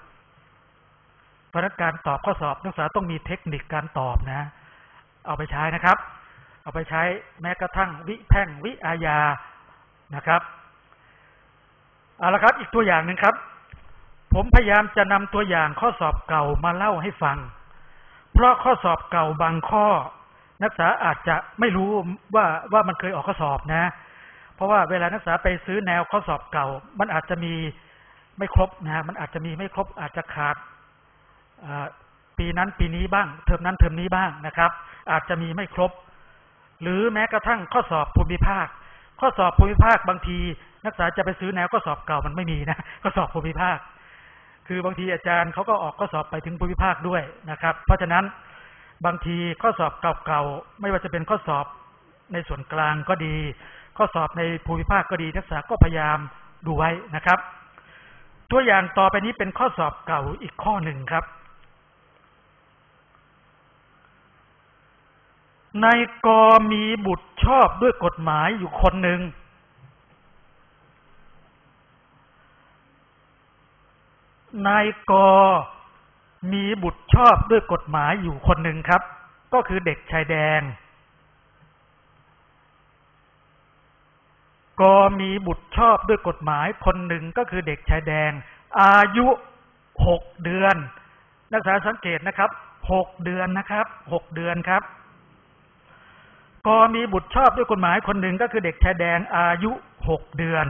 เพราะฉะนั้นการตอบข้อสอบนักศึกษาต้องมีเทคนิคการตอบนะเอาไปใช้นะครับเอาไปใช้แม้กระทั่งวิแพ่งวิอาญานะครับเอาละครับอีกตัวอย่างหนึ่งครับผมพยายามจะนำตัวอย่างข้อสอบเก่ามาเล่าให้ฟังเพราะข้อสอบเก่าบางข้อนักศึกษาอาจจะไม่รู้ว่าว่ามันเคยออกข้อสอบนะเพราะว่าเวลานักศึกษาไปซื้อแนวข้อสอบเก่ามันอาจจะมีไม่ครบนะมันอาจจะมีไม่ครบอาจจะขาดปีนั้นปีนี้บ้างเทอมนั้นเทอมนี้บ้างนะครับอาจจะมีไม่ครบหรือแม้กระทั่งข้อสอบภูมิภาคข้อสอบภูมิภาคบางทีนักศึกษาจะไปซื้อแนวข้อสอบเก่ามันไม่มีนะข้อสอบภูมิภาคคือบางทีอาจารย์เขาก็ออกข้อสอบไปถึงภูมิภาคด้วยนะครับเพราะฉะนั้นบางทีข้อสอบเก่าๆไม่ว่าจะเป็นข้อสอบในส่วนกลางก็ดีข้อสอบในภูมิภาคก็ดีนักศึกษาก็พยายามดูไว้นะครับตัวอย่างต่อไปนี้เป็นข้อสอบเก่าอีกข้อหนึ่งครับนายกมีบุตรชอบด้วยกฎหมายอยู่คนหนึ่งนายกมีบุตรชอบด้วยกฎหมายอยู่คนหนึ่งครับก็คือเด็กชายแดงกมีบุตรชอบด้วยกฎหมายคนหนึ่งก็คือเด็กชายแดงอายุหกเดือนนักศึกษาสังเกตนะครับหกเดือนนะครับหกเดือนครับกมีบุตรชอบด้วยกฎหมายคนหนึ่งก็คือเด็กชายแดงอายุหกเดือน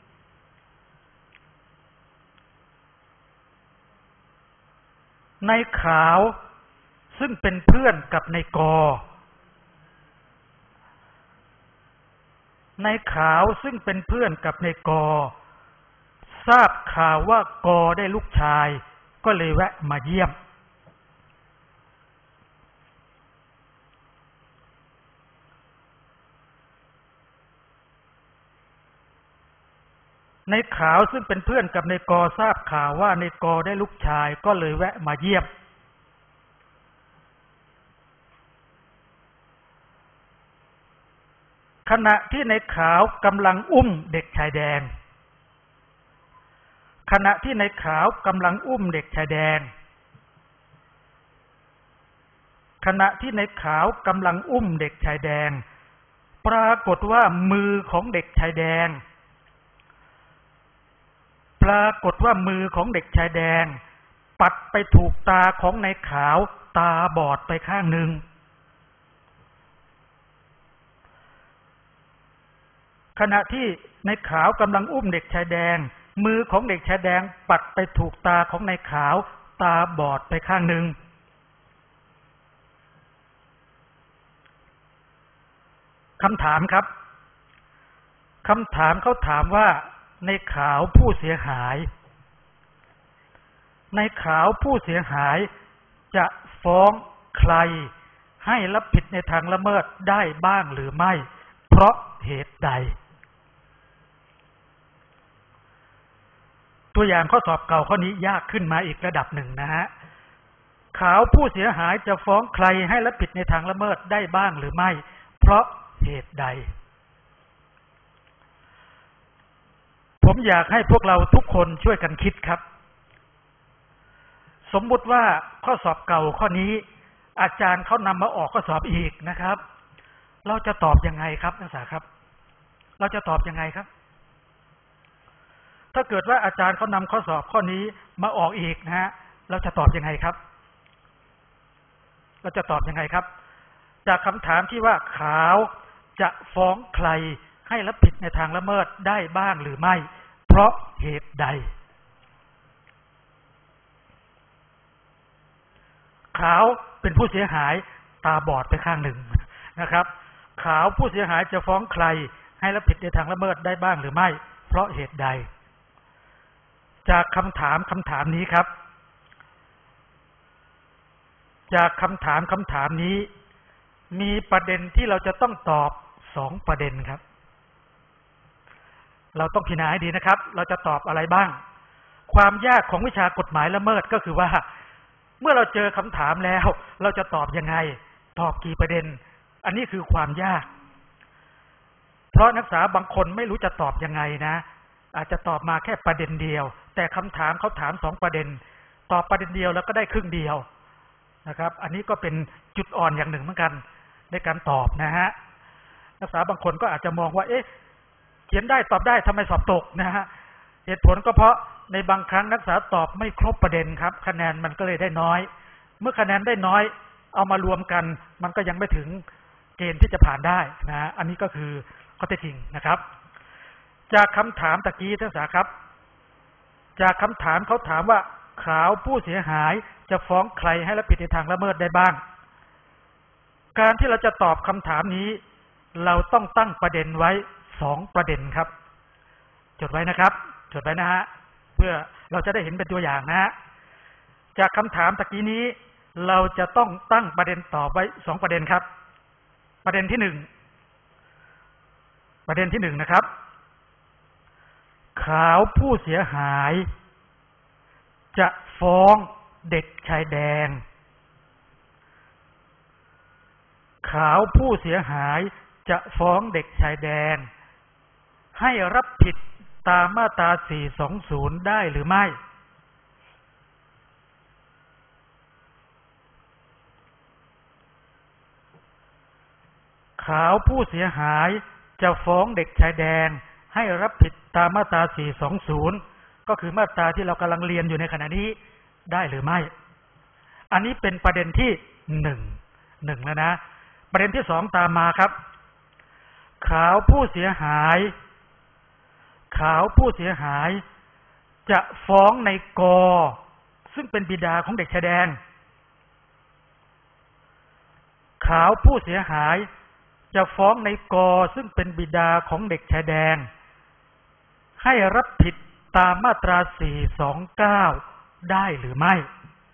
นายขาวซึ่งเป็นเพื่อนกับนายกนายขาวซึ่งเป็นเพื่อนกับนายกทราบข่าวว่ากได้ลูกชายก็เลยแวะมาเยี่ยมนายขาวซึ่งเป็นเพื่อนกับนายกทราบข่าวว่านายกได้ลูกชายก็เลยแวะมาเยี่ยมขณะที่นายขาวกำลังอุ้มเด็กชายแดงขณะที่นายขาวกำลังอุ้มเด็กชายแดงขณะที่นายขาวกำลังอุ้มเด็กชายแดงปรากฏว่ามือของเด็กชายแดงปรากฏว่ามือของเด็กชายแดงปัดไปถูกตาของนายขาวตาบอดไปข้างหนึ่งขณะที่นายขาวกำลังอุ้มเด็กชายแดงมือของเด็กชายแดงปัดไปถูกตาของนายขาวตาบอดไปข้างหนึ่งคำถามครับคำถามเขาถามว่าในขาวผู้เสียหายในขาวผู้เสียหายจะฟ้องใครให้รับผิดในทางละเมิดได้บ้างหรือไม่เพราะเหตุใดตัวอย่างข้อสอบเก่าข้อนี้ยากขึ้นมาอีกระดับหนึ่งนะฮะขาวผู้เสียหายจะฟ้องใครให้รับผิดในทางละเมิดได้บ้างหรือไม่เพราะเหตุใดผมอยากให้พวกเราทุกคนช่วยกันคิดครับสมมุติว่าข้อสอบเก่าข้อนี้อาจารย์เขานำมาออกข้อสอบอีกนะครับเราจะตอบยังไงครับนักศึกษาครับเราจะตอบยังไงครับถ้าเกิดว่าอาจารย์เขานำข้อสอบข้อนี้มาออกอีกนะฮะเราจะตอบยังไงครับเราจะตอบยังไงครับจากคำถามที่ว่าขาวจะฟ้องใครให้รับผิดในทางละเมิดได้บ้างหรือไม่เพราะเหตุใดขาวเป็นผู้เสียหายตาบอดไปข้างหนึ่งนะครับขาวผู้เสียหายจะฟ้องใครให้รับผิดในทางละเมิดได้บ้างหรือไม่เพราะเหตุใดจากคำถามคำถามนี้ครับจากคำถามคำถามนี้มีประเด็นที่เราจะต้องตอบสองประเด็นครับเราต้องพิจารณาให้ดีนะครับเราจะตอบอะไรบ้างความยากของวิชากฎหมายละเมิดก็คือว่าเมื่อเราเจอคำถามแล้วเราจะตอบยังไงตอบกี่ประเด็นอันนี้คือความยากเพราะนักศึกษาบางคนไม่รู้จะตอบยังไงนะอาจจะตอบมาแค่ประเด็นเดียวแต่คำถามเขาถามสองประเด็นตอบประเด็นเดียวแล้วก็ได้ครึ่งเดียวนะครับอันนี้ก็เป็นจุดอ่อนอย่างหนึ่งเหมือนกันในการตอบนะฮะนักศึกษาบางคนก็อาจจะมองว่าเอ๊ะเขียนได้ตอบได้ทำไมสอบตกนะฮะเหตุผลก็เพราะในบางครั้งนักศึกษาตอบไม่ครบประเด็นครับคะแนนมันก็เลยได้น้อยเมื่อคะแนนได้น้อยเอามารวมกันมันก็ยังไม่ถึงเกณฑ์ที่จะผ่านได้นะอันนี้ก็คือข้อเท็จจริงนะครับจากคำถามตะกี้นักศึกษาครับจากคำถามเขาถามว่าขาวผู้เสียหายจะฟ้องใครให้รับผิดในทางละเมิดได้บ้างการที่เราจะตอบคำถามนี้เราต้องตั้งประเด็นไว้สองประเด็นครับจดไว้นะครับจดไว้นะฮะเพื่อเราจะได้เห็นเป็นตัวอย่างนะฮะจากคำถามตะกี้นี้เราจะต้องตั้งประเด็นตอบไว้สองประเด็นครับประเด็นที่หนึ่งประเด็นที่หนึ่งนะครับขาวผู้เสียหายจะฟ้องเด็กชายแดนขาวผู้เสียหายจะฟ้องเด็กชายแดนให้รับผิดตามมาตราสี่สองศูนย์ได้หรือไม่ขาวผู้เสียหายจะฟ้องเด็กชายแดนให้รับผิดตามมาตราสี่สองศูนย์ก็คือมาตราที่เรากำลังเรียนอยู่ในขณะนี้ได้หรือไม่อันนี้เป็นประเด็นที่หนึ่งหนึ่งแล้วนะประเด็นที่สองตามมาครับขาวผู้เสียหายขาวผู้เสียหายจะฟ้องในกอซึ่งเป็นบิดาของเด็กชายแดนขาวผู้เสียหายจะฟ้องในกอซึ่งเป็นบิดาของเด็กชายแดนให้รับผิดตามมาตราสี่สองเก้าได้หรือไม่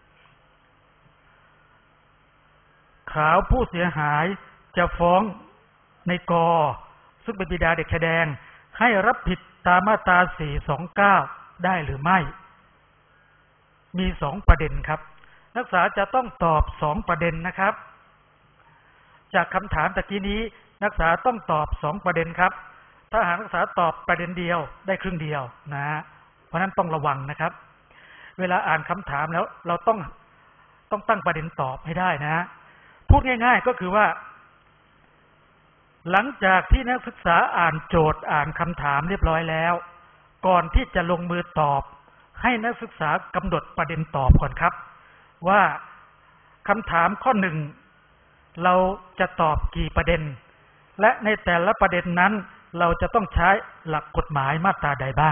ขาวผู้เสียหายจะฟ้องในกอซึ่งเป็นบิดาเด็กชายแดนให้รับผิดตามมาตราสี่สองเก้าได้หรือไม่มีสองประเด็นครับนักศึกษาจะต้องตอบสองประเด็นนะครับจากคำถามตะกี้นี้นักศึกษาต้องตอบสองประเด็นครับถ้าหากนักศึกษาตอบประเด็นเดียวได้ครึ่งเดียวนะเพราะนั้นต้องระวังนะครับเวลาอ่านคำถามแล้วเราต้องต้องตั้งประเด็นตอบให้ได้นะพูดง่ายๆก็คือว่าหลังจากที่นักศึกษาอ่านโจทย์อ่านคำถามเรียบร้อยแล้วก่อนที่จะลงมือตอบให้นักศึกษากำหนดประเด็นตอบก่อนครับว่าคำถามข้อหนึ่งเราจะตอบกี่ประเด็นและในแต่ละประเด็นนั้นเราจะต้องใช้หลักกฎหมายมาตราใดบ้าง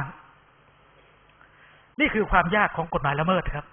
นี่คือความยากของกฎหมายละเมิดครับ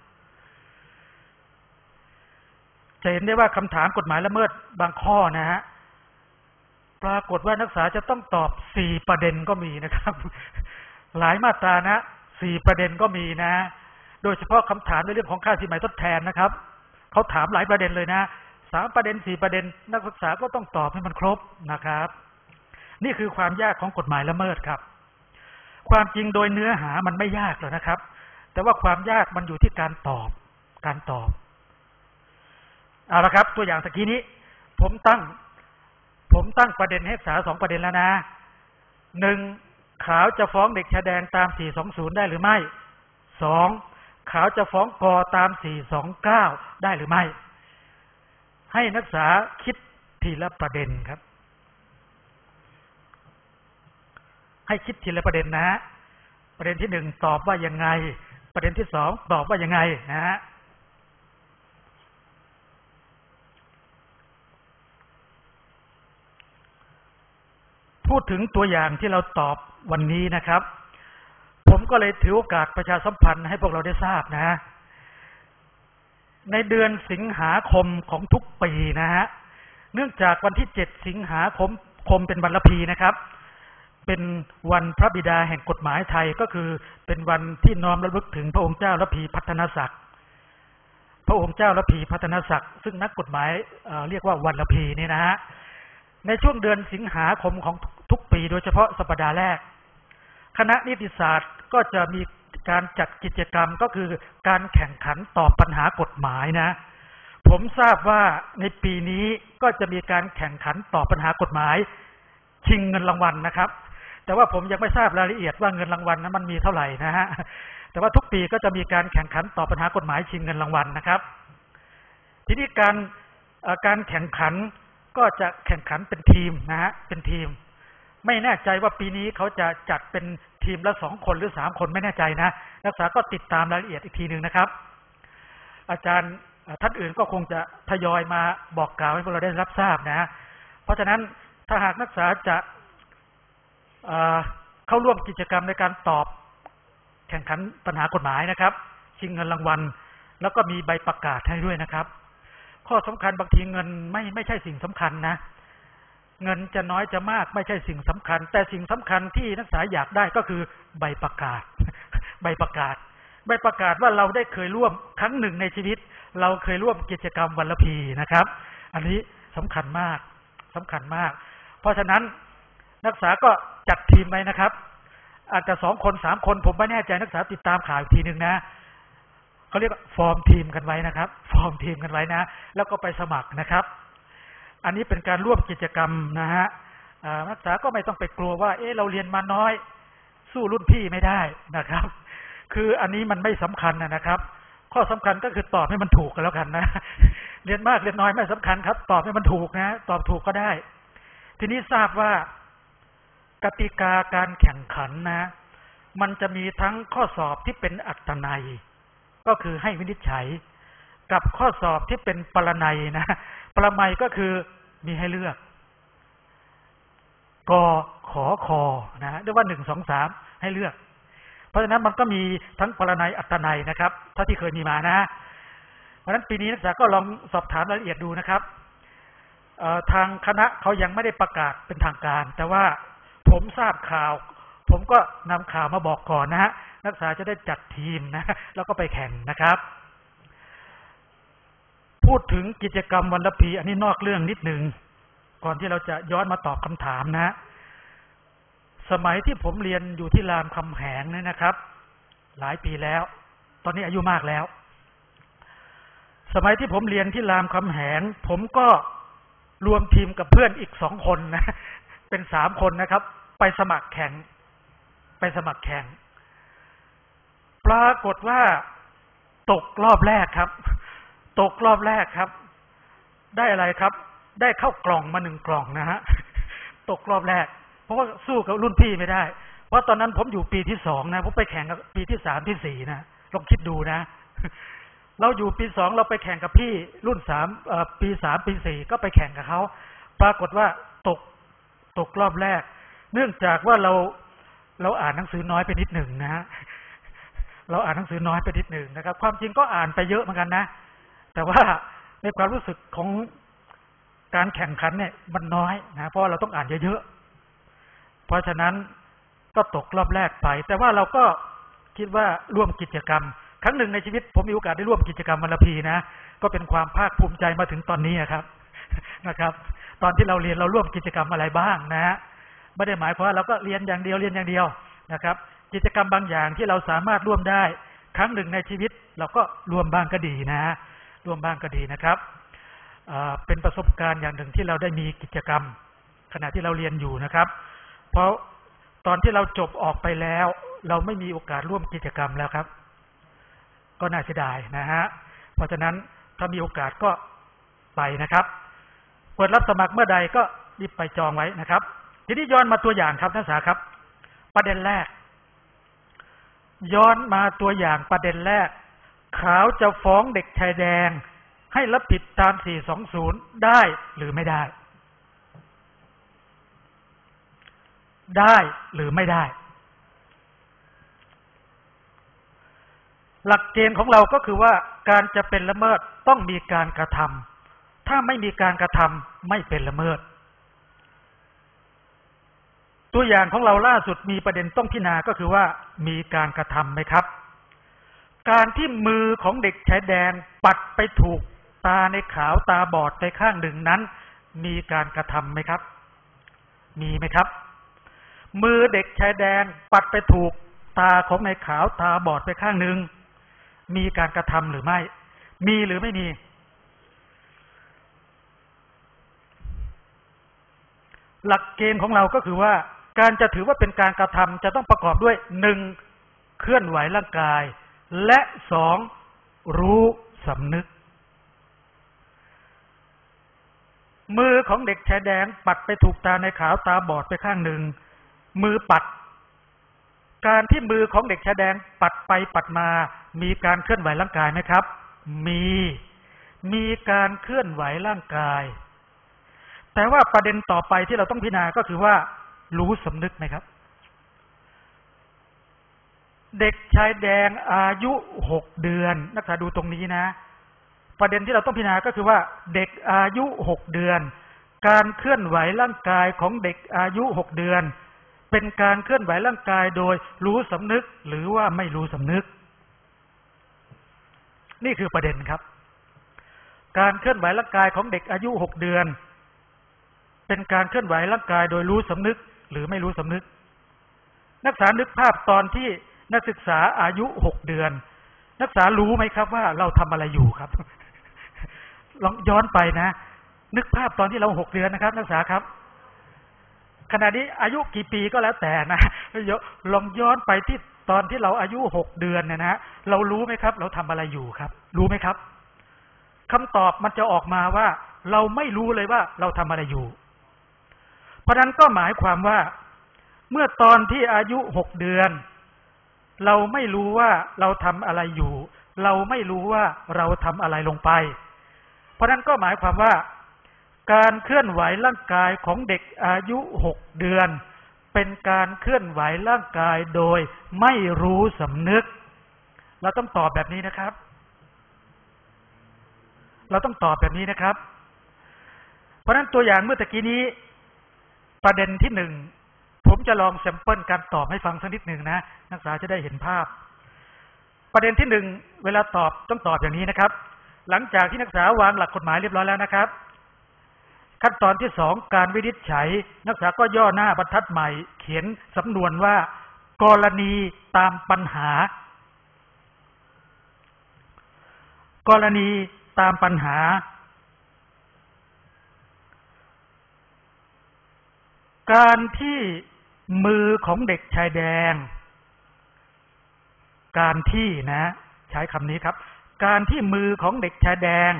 จะเห็นได้ว่าคำถามกฎหมายละเมิดบางข้อนะฮะปรากฏว่านักศึกษาจะต้องตอบสี่ประเด็นก็มีนะครับหลายมาตรานะสี่ประเด็นก็มีนะโดยเฉพาะคำถามในเรื่องของค่าสินไหมทดแทนนะครับเขาถามหลายประเด็นเลยนะสามประเด็นสี่ประเด็นนักศึกษาก็ต้องตอบให้มันครบนะครับนี่คือความยากของกฎหมายละเมิดครับความจริงโดยเนื้อหามันไม่ยากหรอกนะครับแต่ว่าความยากมันอยู่ที่การตอบการตอบเอาละครับตัวอย่างตะกี้นี้ผมตั้งผมตั้งประเด็นให้ศึกษาสองประเด็นแล้วนะหนึ่งขาวจะฟ้องเด็กชายแดนตามสี่สองศูนย์ได้หรือไม่สองขาวจะฟ้องกอตามสี่สองเก้าได้หรือไม่ให้นักศึกษาคิดทีละประเด็นครับให้คิดทีละประเด็นนะประเด็นที่หนึ่งตอบว่ายังไงประเด็นที่สองตอบว่ายังไงนะฮะพูดถึงตัวอย่างที่เราตอบวันนี้นะครับผมก็เลยถือโอกาสประชาสัมพันธ์ให้พวกเราได้ทราบนะในเดือนสิงหาคมของทุกปีนะฮะเนื่องจากวันที่เจ็ดสิงหาคมคมเป็นวันละพีนะครับเป็นวันพระบิดาแห่งกฎหมายไทยก็คือเป็นวันที่น้อมระลึกถึงพระองค์เจ้าระพีพัฒนศักดิ์พระองค์เจ้าระพีพัฒนศักดิ์ซึ่งนักกฎหมาย เอ่อ เรียกว่าวันละพีนี่นะฮะในช่วงเดือนสิงหาคมของทุกปีโดยเฉพาะสัปดาห์แรกคณะนิติศาสตร์ก็จะมีการจัดกิจกรรมก็คือการแข่งขันตอบปัญหากฎหมายนะผมทราบว่าในปีนี้ก็จะมีการแข่งขันตอบปัญหากฎหมายชิงเงินรางวัลนะครับแต่ว่าผมยังไม่ทราบรายละเอียดว่าเงินรางวัลนั้นมันมีเท่าไหร่นะฮะแต่ว่าทุกปีก็จะมีการแข่งขันตอบปัญหากฎหมายชิงเงินรางวัลนะครับทีนี้การการแข่งขันก็จะแข่งขันเป็นทีมนะฮะเป็นทีมไม่แน่ใจว่าปีนี้เขาจะจัดเป็นทีมละสองคนหรือสามคนไม่แน่ใจนะนักศึกษาก็ติดตามรายละเอียดอีกทีหนึ่งนะครับอาจารย์ท่านอื่นก็คงจะทยอยมาบอกกล่าวให้พวกเราได้รับทราบนะเพราะฉะนั้นถ้าหากนักศึกษาจะเข้าร่วมกิจกรรมในการตอบแข่งขันปัญหากฎหมายนะครับชิงเงินรางวัลแล้วก็มีใบประกาศให้ด้วยนะครับข้อสำคัญบางทีเงินไม่ไม่ใช่สิ่งสำคัญนะเงินจะน้อยจะมากไม่ใช่สิ่งสำคัญแต่สิ่งสำคัญที่นักศึกษาอยากได้ก็คือใบประกาศใบประกาศใบประกาศว่าเราได้เคยร่วมครั้งหนึ่งในชีวิตเราเคยร่วมกิจกรรมวันละพีนะครับอันนี้สำคัญมากสำคัญมากเพราะฉะนั้นนักศึกษาก็จัดทีมไว้นะครับอาจจะสองคนสามคนผมไม่แน่ใจนักศึกษาติดตามข่าวอีกทีหนึ่งนะเขาเรียกฟอร์มทีมกันไว้นะครับฟอร์มทีมกันไว้นะแล้วก็ไปสมัครนะครับอันนี้เป็นการร่วมกิจกรรมนะฮะนักศึกษาก็ไม่ต้องไปกลัวว่าเอ๊ะเราเรียนมาน้อยสู้รุ่นพี่ไม่ได้นะครับคืออันนี้มันไม่สำคัญนะครับข้อสำคัญก็คือตอบให้มันถูกกันแล้วกันนะเรียนมากเรียนน้อยไม่สำคัญครับตอบให้มันถูกนะตอบถูกก็ได้ทีนี้ทราบว่ากติกาการแข่งขันนะมันจะมีทั้งข้อสอบที่เป็นอัตนัยก็คือให้วินิจฉัยกับข้อสอบที่เป็นปรนัยนะปรมัยก็คือมีให้เลือกกขอคอนะเรียกว่าหนึ่งสองสามให้เลือกเพราะฉะนั้นมันก็มีทั้งปรนัยอัตนัยนะครับเท่าที่เคยมีมานะเพราะฉะนั้นปีนี้นักศึกษาก็ลองสอบถามรายละเอียดดูนะครับทางคณะเขายังไม่ได้ประกาศเป็นทางการแต่ว่าผมทราบข่าวผมก็นำข่าวมาบอกก่อนนะฮะนักศึกษาจะได้จัดทีมนะแล้วก็ไปแข่งนะครับพูดถึงกิจกรรมวันละพีอันนี้นอกเรื่องนิดหนึ่งก่อนที่เราจะย้อนมาตอบคำถามนะสมัยที่ผมเรียนอยู่ที่รามคำแหงเนี่ยนะครับหลายปีแล้วตอนนี้อายุมากแล้วสมัยที่ผมเรียนที่รามคำแหงผมก็รวมทีมกับเพื่อนอีกสองคนนะเป็นสามคนนะครับไปสมัครแข่งไปสมัครแข่งปรากฏว่าตกรอบแรกครับตกรอบแรกครับได้อะไรครับได้เข้ากล่องมาหนึ่งกล่องนะฮะตกรอบแรกเพราะว่าสู้กับรุ่นพี่ไม่ได้เพราะตอนนั้นผมอยู่ปีที่สองนะผมไปแข่งกับปีที่สามที่สี่นะลองคิดดูนะเราอยู่ปีสองเราไปแข่งกับพี่รุ่นสามปีสามปีสี่ก็ไปแข่งกับเขาปรากฏว่าตกตกรอบแรกเนื่องจากว่าเราเราอ่านหนังสือน้อยไปนิดหนึ่งนะฮะเราอ่านหนังสือน้อยไปนิดหนึ่งนะครับความจริงก็อ่านไปเยอะเหมือนกันนะแต่ว่าในความรู้สึกของการแข่งขันเนี่ยมันน้อยนะเพราะเราต้องอ่านเยอะๆเพราะฉะนั้นก็ตกรอบแรกไปแต่ว่าเราก็คิดว่าร่วมกิจกรรมครั้งหนึ่งในชีวิตผมมีโอกาสได้ร่วมกิจกรรมวันละพีนะก็เป็นความภาคภูมิใจมาถึงตอนนี้ครับนะครับตอนที่เราเรียนเราร่วมกิจกรรมอะไรบ้างนะฮะไม่ได้หมายความว่าเราก็เรียนอย่างเดียวเรียนอย่างเดียวนะครับกิจกรรมบางอย่างที่เราสามารถร่วมได้ครั้งหนึ่งในชีวิตเราก็ร่วมบ้างก็ดีนะร่วมบ้างก็ดีนะครับเป็นประสบการณ์อย่างหนึ่งที่เราได้มีกิจกรรมขณะที่เราเรียนอยู่นะครับเพราะตอนที่เราจบออกไปแล้วเราไม่มีโอกาสร่วมกิจกรรมแล้วครับก็น่าเสียดายนะฮะเพราะฉะนั้นถ้ามีโอกาสก็ไปนะครับเปิดรับสมัครเมื่อใดก็รีบไปจองไว้นะครับทีนี้ย้อนมาตัวอย่างครับนักศึกษาครับประเด็นแรกย้อนมาตัวอย่างประเด็นแรกขาวจะฟ้องเด็กชายแดงให้รับผิดตามสี่สองศูนย์ได้หรือไม่ได้ได้หรือไม่ได้หลักเกณฑ์ของเราก็คือว่าการจะเป็นละเมิดต้องมีการกระทำถ้าไม่มีการกระทำไม่เป็นละเมิดตัวอย่างของเราล่าสุดมีประเด็นต้องพิจารณาก็คือว่ามีการกระทำไหมครับการที่มือของเด็กชายแดงปัดไปถูกตาในขาวตาบอดไปข้างหนึ่งนั้นมีการกระทำไหมครับมีไหมครับมือเด็กชายแดงปัดไปถูกตาของในขาวตาบอดไปข้างหนึ่งมีการกระทำหรือไม่มีหรือไม่มีหลักเกณฑ์ของเราก็คือว่าการจะถือว่าเป็นการกระทำจะต้องประกอบด้วยหนึ่งเคลื่อนไหวร่างกายและสองรู้สำนึกมือของเด็กชายแดงปัดไปถูกตาในขาวตาบอดไปข้างหนึ่งมือปัดการที่มือของเด็กชายแดงปัดไปปัดมามีการเคลื่อนไหวร่างกายไหมครับมีมีการเคลื่อนไหวร่างกายแต่ว่าประเด็นต่อไปที่เราต้องพิจารณาก็คือว่ารู้สำนึกไหมครับเด็กชายแดงอายุหกเดือนนักศึกษาดูตรงนี้นะประเด็นที่เราต้องพิจารณาก็คือว่าเด็กอายุหกเดือนการเคลื่อนไหวร่างกายของเด็กอายุหกเดือนเป็นการเคลื่อนไหวร่างกายโดยรู้สำนึกหรือว่าไม่รู้สำนึกนี่คือประเด็นครับการเคลื่อนไหวร่างกายของเด็กอายุหกเดือนเป็นการเคลื่อนไหวร่างกายโดยรู้สำนึกหรือไม่รู้สำนึกนักศึกษานึกภาพตอนที่นักศึกษาอายุหกเดือนนักศึกษารู้ไหมครับว่าเราทำอะไรอยู่ครับ ลองย้อนไปนะนึกภาพตอนที่เราหกเดือนนะครับนักศึกษาครับขณะนี้อายุกี่ปีก็แล้วแต่นะลองย้อนไปที่ตอนที่เราอายุหกเดือนเนี่ยนะเรารู้ไหมครับเราทำอะไรอยู่ครับรู้ไหมครับคำตอบมันจะออกมาว่าเราไม่รู้เลยว่าเราทำอะไรอยู่เพราะนั้นก็หมายความว่าเมื่อตอนที่อายุหกเดือนเราไม่รู้ว่าเราทำอะไรอยู่เราไม่รู้ว่าเราทำอะไรลงไปเพราะนั้นก็หมายความว่าการเคลื่อนไหวร่างกายของเด็กอายุหกเดือนเป็นการเคลื่อนไหวร่างกายโดยไม่รู้สำนึกเราต้องตอบแบบนี้นะครับเราต้องตอบแบบนี้นะครับเพราะนั้นตัวอย่างเมื่อตะกี้นี้ประเด็นที่หนึ่งผมจะลองแซมเปิลการตอบให้ฟังสักนิดหนึ่งนะนักศึกษาจะได้เห็นภาพประเด็นที่หนึ่งเวลาตอบต้องตอบอย่างนี้นะครับหลังจากที่นักศึกษาวางหลักกฎหมายเรียบร้อยแล้วนะครับขั้นตอนที่สองการวินิจฉัยนักศึกษาก็ย่อหน้าบรรทัดใหม่เขียนสำนวนว่ากรณีตามปัญหากรณีตามปัญหาการที่มือของเด็กชายแดงการที่นะใช้คำนี้ครับการที่มือของเด็กชายแดง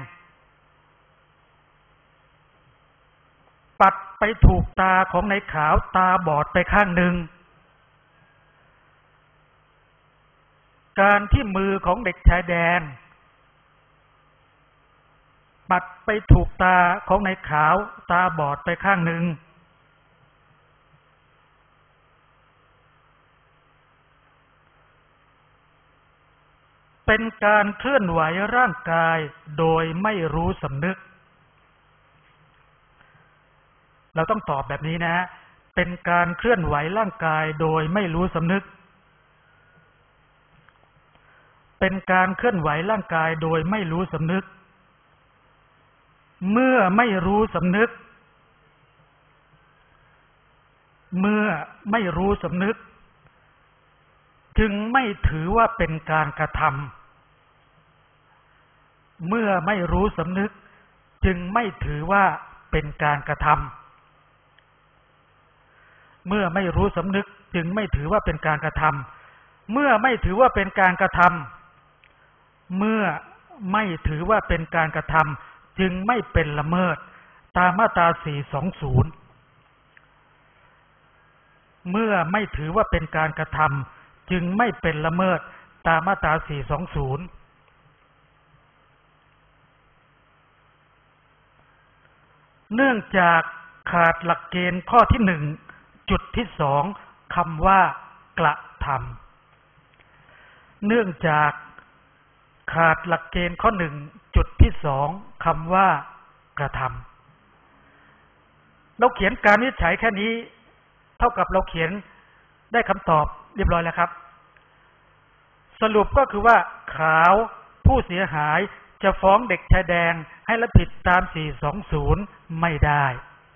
ปัดไปถูกตาของนายขาวตาบอดไปข้างหนึ่งการที่มือของเด็กชายแดงปัดไปถูกตาของนายขาวตาบอดไปข้างหนึ่งเป็นการเคลื่อนไหวร่างกายโดยไม่รู้สำนึกเราต้องตอบแบบนี้นะเป็นการเคลื่อนไหวร่างกายโดยไม่รู้สำนึกเป็นการเคลื่อนไหวร่างกายโดยไม่รู้สำนึกเมื่อไม่รู้สำนึกเมื่อไม่รู้สำนึกจึงไม่ถือว่าเป็นการกระทำเมื่อไม่รู้สำนึกจึงไม่ถือว่าเป็นการกระทำเมื่อไม่รู้สำนึกจึงไม่ถือว่าเป็นการกระทำเมื่อไม่ถือว่าเป็นการกระทำเมื่อไม่ถือว่าเป็นการกระทำจึงไม่เป็นละเมิดตามมาตราสี่ร้อยยี่สิบเมื่อไม่ถือว่าเป็นการกระทำจึงไม่เป็นละเมิดตามมาตราสี่ร้อยยี่สิบเนื่องจากขาดหลักเกณฑ์ข้อที่หนึ่งจุดที่สองคำว่ากระทำเนื่องจากขาดหลักเกณฑ์ข้อหนึ่งจุดที่สองคำว่ากระทำเราเขียนการวินิจฉัยแค่นี้เท่ากับเราเขียนได้คำตอบเรียบร้อยแล้วครับสรุปก็คือว่าขาวผู้เสียหายจะฟ้องเด็กชายแดงให้รับผิดตามสี่ร้อยยี่สิบไม่ได้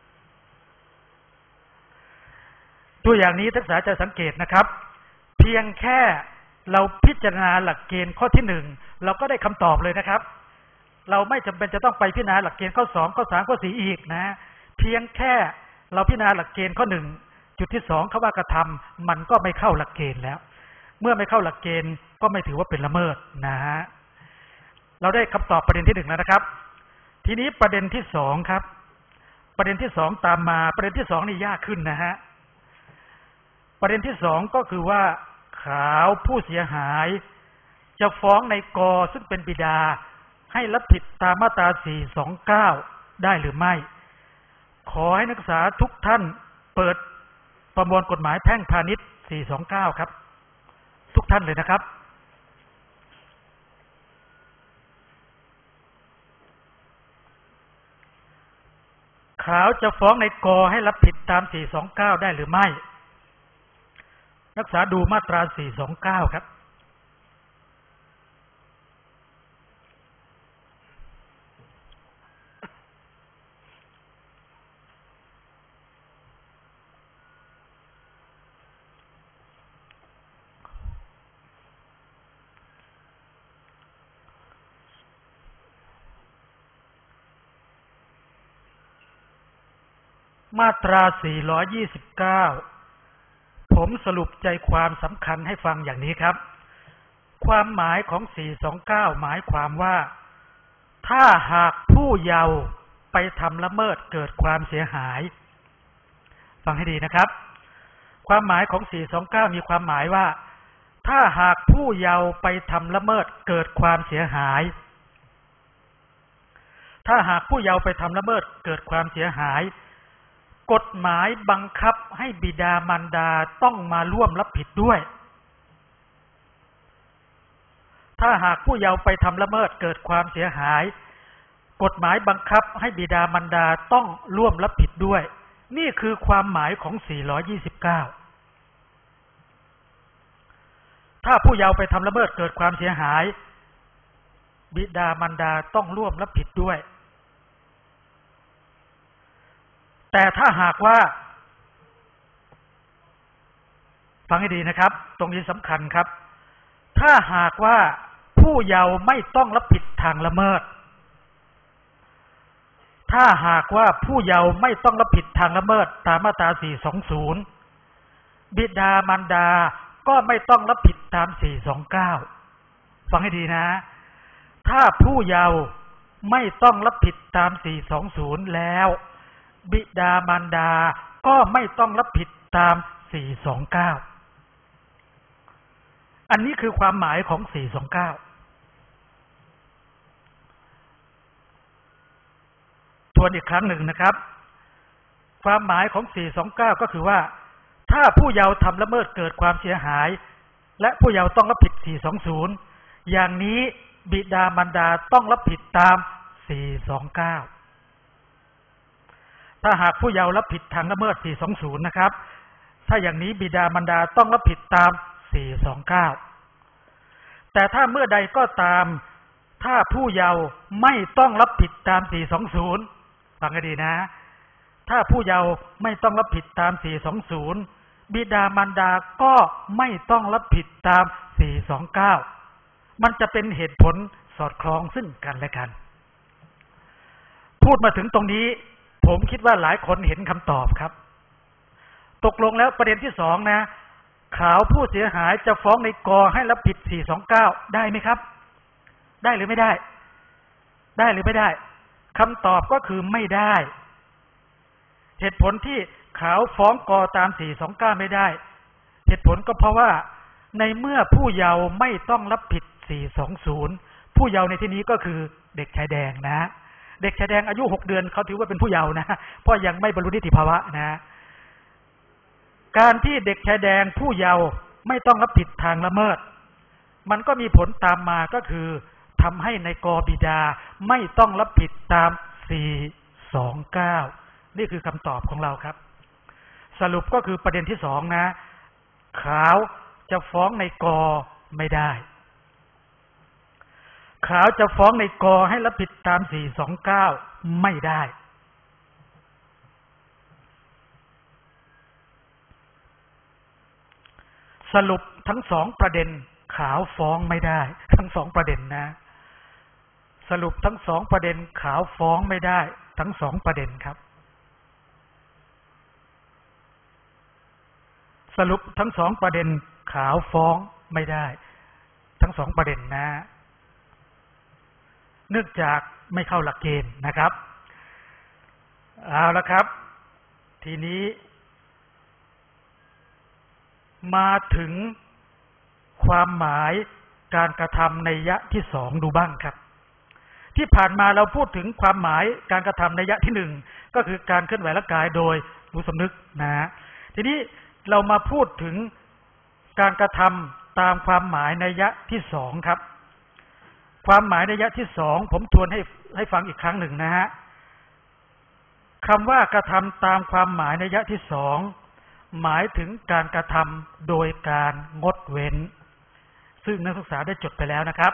ตัวอย่างนี้นักศึกษาจะสังเกตนะครับเพียงแค่เราพิจารณาหลักเกณฑ์ข้อที่หนึ่งเราก็ได้คำตอบเลยนะครับเราไม่จำเป็นจะต้องไปพิจารณาหลักเกณฑ์ข้อสองข้อสามข้อสี่อีกนะเพียงแค่เราพิจารณาหลักเกณฑ์ข้อหนึ่งจุดที่สองคำว่ากระทำมันก็ไม่เข้าหลักเกณฑ์แล้วเมื่อไม่เข้าหลักเกณฑ์ก็ไม่ถือว่าเป็นละเมิดนะฮะเราได้คำตอบประเด็นที่หนึ่งแล้วนะครับทีนี้ประเด็นที่สองครับประเด็นที่สองตามมาประเด็นที่สองนี่ยากขึ้นนะฮะประเด็นที่สองก็คือว่าขาวผู้เสียหายจะฟ้องในกอซึ่งเป็นบิดาให้รับผิดตามมาตราสี่สองเก้าได้หรือไม่ขอให้นักศึกษาทุกท่านเปิดประมวลกฎหมายแพ่งพาณิชย์สี่สองเก้าครับทุกท่านเลยนะครับขาวจะฟ้องในกอให้รับผิดตามสี่สองเก้าได้หรือไม่นักศึกษาดูมาตราสี่สองเก้าครับมาตราสี่ร้อยยี่สิบเก้าผมสรุปใจความสำคัญให้ฟังอย่างนี้ครับความหมายของสี่สองเก้าหมายความว่าถ้าหากผู้เยาว์ไปทำละเมิดเกิดความเสียหายฟังให้ดีนะครับความหมายของสี่สองเก้ามีความหมายว่าถ้าหากผู้เยาว์ไปทำละเมิดเกิดความเสียหายถ้าหากผู้เยาว์ไปทำละเมิดเกิดความเสียหายกฎหมายบังคับให้บิดามารดาต้องมาร่วมรับผิดด้วยถ้าหากผู้เยาว์ไปทำละเมิดเกิดความเสียหายกฎหมายบังคับให้บิดามารดาต้องร่วมรับผิดด้วยนี่คือความหมายของสี่ร้อยยี่สิบเก้าถ้าผู้เยาว์ไปทำละเมิดเกิดความเสียหายบิดามารดาต้องร่วมรับผิดด้วยแต่ถ้าหากว่าฟังให้ดีนะครับตรงนี้สำคัญครับถ้าหากว่าผู้เยาว์ไม่ต้องรับผิดทางละเมิดถ้าหากว่าผู้เยาว์ไม่ต้องรับผิดทางละเมิดตามมาตราสี่สองศูนย์บิดามารดาก็ไม่ต้องรับผิดตามสี่สองเก้าฟังให้ดีนะถ้าผู้เยาว์ไม่ต้องรับผิดตามสี่สองศูนย์แล้วบิดามารดาก็ไม่ต้องรับผิดตามสี่สองเก้าอันนี้คือความหมายของสี่สองเก้าทวนอีกครั้งหนึ่งนะครับความหมายของสี่สองเก้าก็คือว่าถ้าผู้เยาว์ทำละเมิดเกิดความเสียหายและผู้เยาว์ต้องรับผิดสี่สองศูนย์อย่างนี้บิดามารดาต้องรับผิดตามสี่สองเก้าถ้าหากผู้เยาว์รับผิดทางละเมิดสี่สองศูนย์นะครับถ้าอย่างนี้บิดามารดาต้องรับผิดตามสี่สองเก้าแต่ถ้าเมื่อใดก็ตามถ้าผู้เยาว์ไม่ต้องรับผิดตามสี่สองศูนย์ฟังให้ดีนะถ้าผู้เยาว์ไม่ต้องรับผิดตามสี่สองศูนย์บิดามารดาก็ไม่ต้องรับผิดตามสี่สองเก้ามันจะเป็นเหตุผลสอดคล้องซึ่งกันและกันพูดมาถึงตรงนี้ผมคิดว่าหลายคนเห็นคำตอบครับตกลงแล้วประเด็นที่สองนะขาวผู้เสียหายจะฟ้องในกอให้รับผิดสี่สองเก้าได้ไหมครับได้หรือไม่ได้ได้หรือไม่ได้คำตอบก็คือไม่ได้เหตุผลที่ขาวฟ้องกอตามสี่สองเก้าไม่ได้เหตุผลก็เพราะว่าในเมื่อผู้เยาว์ไม่ต้องรับผิดสี่สองศูนย์ผู้เยาว์ในที่นี้ก็คือเด็กชายแดงนะเด็กชายแดงอายุหกเดือนเขาถือว่าเป็นผู้เยาว์นะเพราะยังไม่บรรลุนิติภาวะนะการที่เด็กชายแดงผู้เยาว์ไม่ต้องรับผิดทางละเมิดมันก็มีผลตามมาก็คือทำให้ในกบิดาไม่ต้องรับผิดตามสี่สองเก้านี่คือคำตอบของเราครับสรุปก็คือประเด็นที่สองนะขาวจะฟ้องในกไม่ได้ขาวจะฟ้องในกให้รับผิดตามสี่สองเก้าไม่ได้สรุปทั้งสองประเด็นขาวฟ้องไม่ได้ทั้งสองประเด็นนะสรุปทั้งสองประเด็นขาวฟ้องไม่ได้ทั้งสองประเด็นครับสรุปทั้งสองประเด็นขาวฟ้องไม่ได้ทั้งสองประเด็นนะเนื่องจากไม่เข้าหลักเกณฑ์นะครับเอาละครับทีนี้มาถึงความหมายการกระทำในยะที่สองดูบ้างครับที่ผ่านมาเราพูดถึงความหมายการกระทำในยะที่หนึ่งก็คือการเคลื่อนไหวร่างกายโดยรู้สำนึกนะฮะทีนี้เรามาพูดถึงการกระทำตามความหมายในยะที่สองครับความหมายในยะที่สองผมทวนให้ให้ฟังอีกครั้งหนึ่งนะฮะคำว่ากระทำตามความหมายในยะที่สองหมายถึงการกระทำโดยการงดเว้นซึ่งนักศึกษาได้จดไปแล้วนะครับ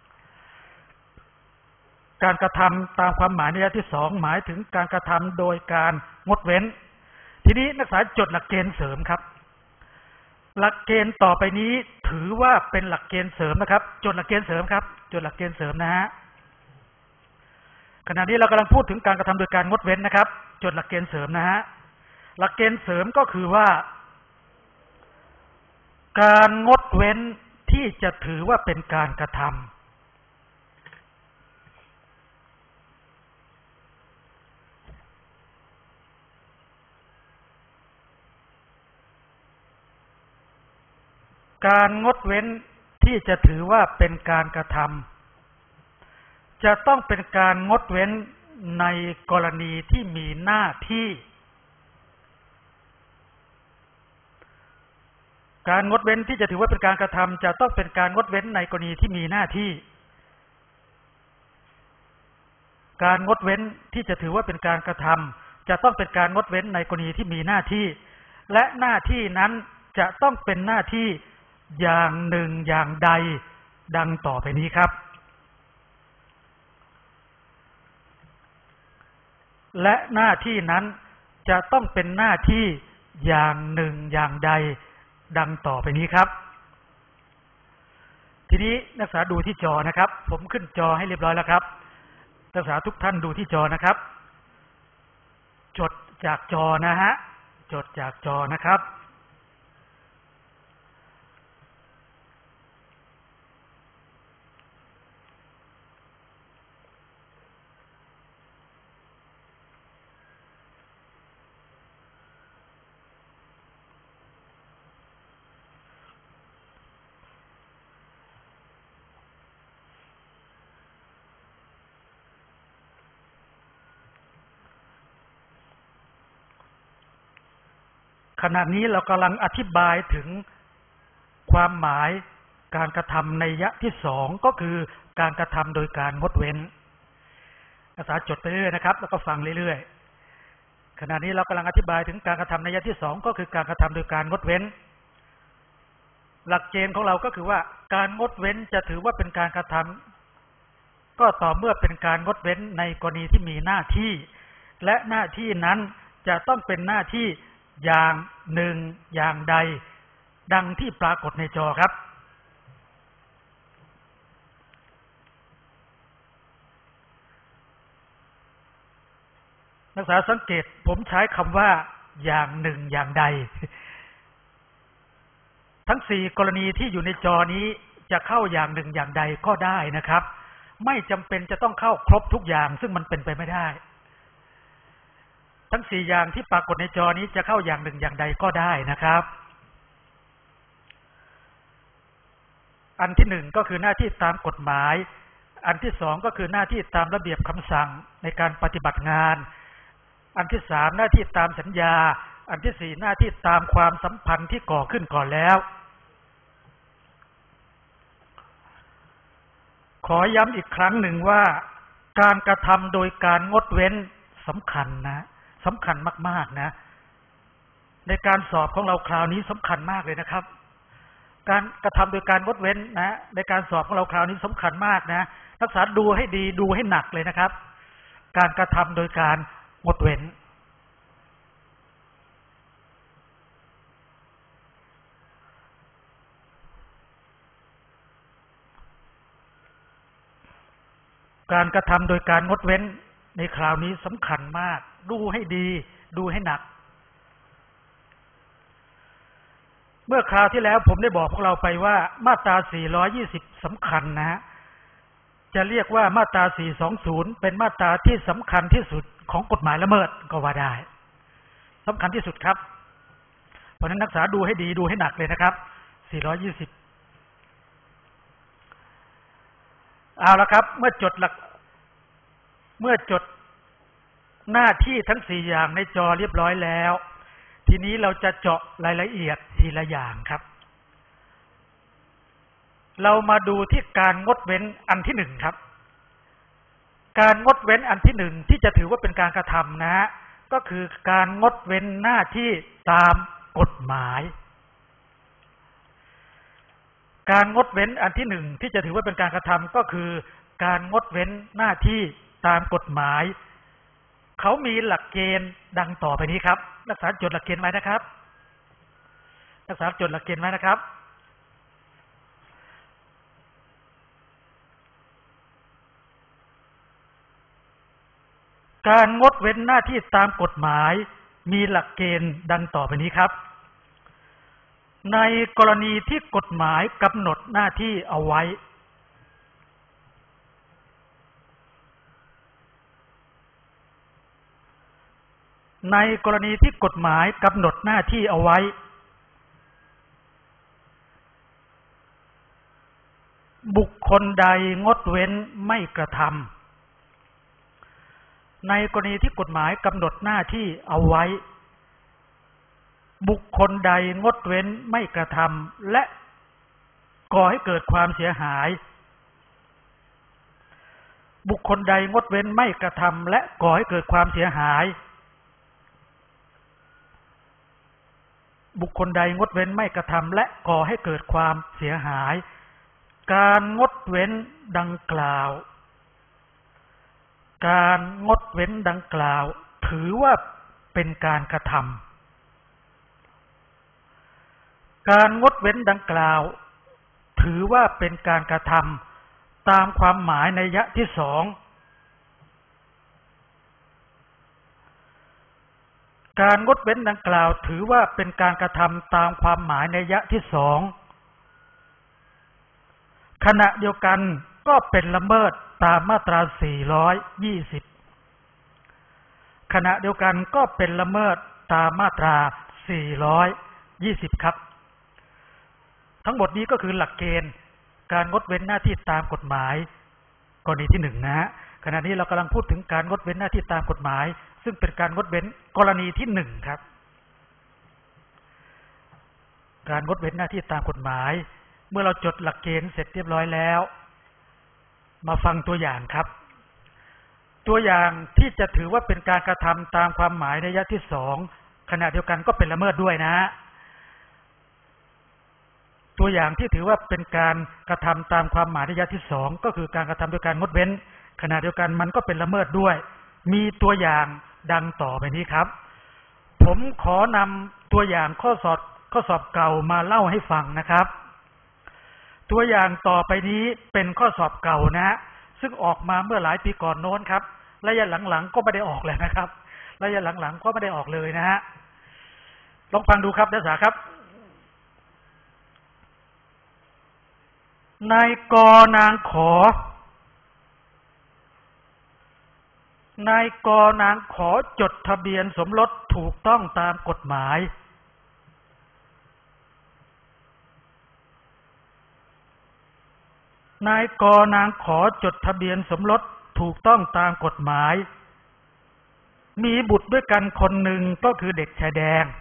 การกระทำตามความหมายในยะที่สองหมายถึงการกระทำโดยการงดเว้นทีนี้นักศึกษาจดหลักเกณฑ์เสริมครับหลักเกณฑ์ต่อไปนี้ถือว่าเป็นหลักเกณฑ์เสริมนะครับจดหลักเกณฑ์เสริมครับจดหลักเกณฑ์เสริมนะฮะขณะนี้เรากำลังพูดถึงการกระทำโดยการงดเว้นนะครับจดหลักเกณฑ์เสริมนะฮะหลักเกณฑ์เสริมก็คือว่าการงดเว้นที่จะถือว่าเป็นการกระทำการงดเว้นที่จะถือว่าเป็นการกระทำจะต้องเป็นการงดเว้นในกรณีที่มีหน้าที่การงดเว้นที่จะถือว่าเป็นการกระทำจะต้องเป็นการงดเว้นในกรณีที่มีหน้าที่การงดเว้นที่จะถือว่าเป็นการกระทำจะต้องเป็นการงดเว้นในกรณีที่มีหน้าที่และหน้าที่นั้นจะต้องเป็นหน้าที่อย่างหนึ่งอย่างใดดังต่อไปนี้ครับและหน้าที่นั้นจะต้องเป็นหน้าที่อย่างหนึ่งอย่างใดดังต่อไปนี้ครับทีนี้นักศึกษาดูที่จอนะครับผมขึ้นจอให้เรียบร้อยแล้วครับนักศึกษาทุกท่านดูที่จอนะครับจดจากจอนะฮะจดจากจอนะครับขณะนี้เรากำลังอธิบายถึงความหมายการกระทำในยะที่สองก็คือการกระทำโดยการงดเว้นนักศึกษาจดไปเรื่อยนะครับแล้วก็ฟังเรื่อยๆขณะนี้เรากำลังอธิบายถึงการกระทำในยะที่สองก็คือการกระทำโดยการงดเว้นหลักเกณฑ์ของเราก็คือว่าการงดเว้นจะถือว่าเป็นการกระทำก็ต่อเมื่อเป็นการงดเว้นในกรณีที่มีหน้าที่และหน้าที่นั้นจะต้องเป็นหน้าที่อย่างหนึ่งอย่างใดดังที่ปรากฏในจอครับนักศึกษาสังเกตผมใช้คำว่าอย่างหนึ่งอย่างใดทั้งสี่กรณีที่อยู่ในจอนี้จะเข้าอย่างหนึ่งอย่างใดก็ได้นะครับไม่จำเป็นจะต้องเข้าครบทุกอย่างซึ่งมันเป็นไปไม่ได้ทั้งสี่อย่างที่ปรากฏในจอนี้จะเข้าอย่างหนึ่งอย่างใดก็ได้นะครับอันที่หนึ่งก็คือหน้าที่ตามกฎหมายอันที่สองก็คือหน้าที่ตามระเบียบคำสั่งในการปฏิบัติงานอันที่สามหน้าที่ตามสัญญาอันที่สี่หน้าที่ตามความสัมพันธ์ที่ก่อขึ้นก่อนแล้วขอย้ำอีกครั้งหนึ่งว่าการกระทำโดยการงดเว้นสำคัญนะสำคัญมากๆนะในการสอบของเราคราวนี้สำคัญมากเลยนะครับการกระทำโดยการงดเว้นนะในการสอบของเราคราวนี้สำคัญมากนะนักศึกษาดูให้ดีดูให้หนักเลยนะครับการกระทำโดยการงดเว้นการกระทำโดยการงดเว้นในคราวนี้สำคัญมากดูให้ดีดูให้หนักเมื่อคราวที่แล้วผมได้บอกพวกเราไปว่ามาตราสี่ร้อยยี่สิบสำคัญนะฮะจะเรียกว่ามาตราสี่สองศูนย์เป็นมาตราที่สำคัญที่สุดของกฎหมายละเมิดก็ว่าได้สำคัญที่สุดครับเพราะฉะนั้นนักศึกษาดูให้ดีดูให้หนักเลยนะครับสี่ร้อยยี่สิบเอาละครับเมื่อจดหลักเมื่อจดหน้าที่ทั้งสี่อย่างในจอเรียบร้อยแล้วทีนี้เราจะเจาะรายละเอียดทีละอย่างครับเรามาดูที่การงดเว้นอันที่หนึ่งครับการงดเว้นอันที่หนึ่งที่จะถือว่าเป็นการกระทำนะฮะก็คือการงดเว้นหน้าที่ตามกฎหมายการงดเว้นอันที่หนึ่งที่จะถือว่าเป็นการกระทำก็คือการงดเว้นหน้าที่ตามกฎหมายเขามีหลักเกณฑ์ดังต่อไปนี้ครับนักศึกษาจดหลักเกณฑ์ไว้นะครับนักศึกษาจดหลักเกณฑ์ไว้นะครับการงดเว้นหน้าที่ตามกฎหมายมีหลักเกณฑ์ดังต่อไปนี้ครับในกรณีที่กฎหมายกำหนดหน้าที่เอาไว้ในกรณีที่กฎหมายกำหนดหน้าที่เอาไว้บุคคลใดงดเว้นไม่กระทำในกรณีที่กฎหมายกำหนดหน้าที่เอาไว้บุคคลใดงดเว้นไม่กระทำและก่อให้เกิดความเสียหายบุคคลใดงดเว้นไม่กระทำและก่อให้เกิดความเสียหายบุคคลใดงดเว้นไม่กระทำและก่อให้เกิดความเสียหายการงดเว้นดังกล่าวการงดเว้นดังกล่าวถือว่าเป็นการกระทำการงดเว้นดังกล่าวถือว่าเป็นการกระทำตามความหมายในนัยยะที่สองการงดเว้นดังกล่าวถือว่าเป็นการกระทำตามความหมายในนัยยะที่สองขณะเดียวกันก็เป็นละเมิดตามมาตราสี่ร้อยยี่สิบขณะเดียวกันก็เป็นละเมิดตามมาตราสี่ร้อยยี่สิบครับทั้งหมดนี้ก็คือหลักเกณฑ์การงดเว้นหน้าที่ตามกฎหมายกรณีที่หนึ่งนะฮะขณะนี้เรากำลังพูดถึงการงดเว้นหน้าที่ตามกฎหมายซึ่งเป็นการงดเว้นกรณีที่หนึ่งครับการงดเว้นหน้าที่ตามกฎหมายเมื่อเราจดหลักเกณฑ์เสร็จเรียบร้อยแล้วมาฟังตัวอย่างครับตัวอย่างที่จะถือว่าเป็นการกระทำตามความหมายในนัยยะที่สองขณะเดียวกันก็เป็นละเมิดด้วยนะตัวอย่างที่ถือว่าเป็นการกระทำตามความหมายในนัยยะที่สองก็คือการกระทำโดยการงดเว้นขณะเดียวกันมันก็เป็นละเมิดด้วยมีตัวอย่างดังต่อไปนี้ครับผมขอนำตัวอย่างข้อสอบข้อสอบเก่ามาเล่าให้ฟังนะครับตัวอย่างต่อไปนี้เป็นข้อสอบเก่านะฮะซึ่งออกมาเมื่อหลายปีก่อนโน้นครับระยะหลังๆก็ไม่ได้ออกเลยนะครับระยะหลังๆก็ไม่ได้ออกเลยนะฮะลองฟังดูครับนักศึกษาครับนายกนางขอนายกนางขอจดทะเบียนสมรสถูกต้องตามกฎหมายนายกนางขอจดทะเบียนสมรสถูกต้องตามกฎหมายมีบุตรด้วยกันคนหนึ่งก็คือเด็กชายแดง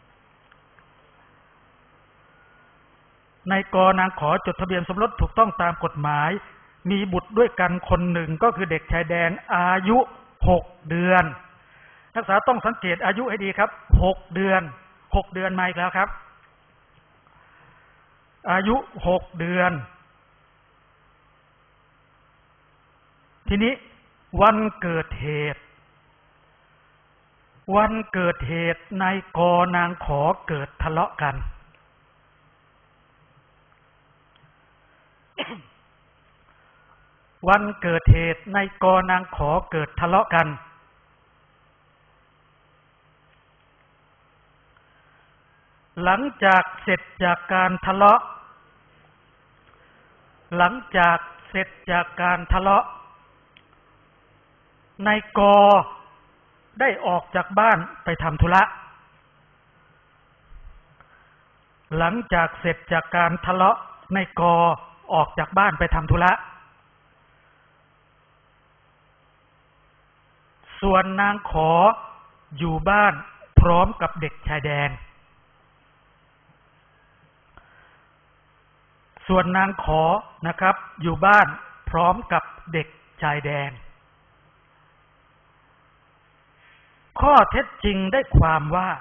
นายกนางขอจดทะเบียนสมรสถูกต้องตามกฎหมายมีบุตรด้วยกันคนหนึ่งก็คือเด็กชายแดงอายุหกเดือนนักศึกษาต้องสังเกตอายุให้ดีครับหกเดือนหกเดือนมาอีกแล้วครับอายุหกเดือนทีนี้วันเกิดเหตุวันเกิดเหตุนายกนางขอเกิดทะเลาะกัน วันเกิดเหตุนายกนางขอเกิดทะเลาะกันหลังจากเสร็จจากการทะเลาะหลังจากเสร็จจากการทะเลาะนายกได้ออกจากบ้านไปทำธุระหลังจากเสร็จจากการทะเลาะนายกออกจากบ้านไปทำธุระส่วนนางขออยู่บ้านพร้อมกับเด็กชายแดนส่วนนางขอนะครับอยู่บ้านพร้อมกับเด็กชายแดนข้อเท็จจริงได้ความว่า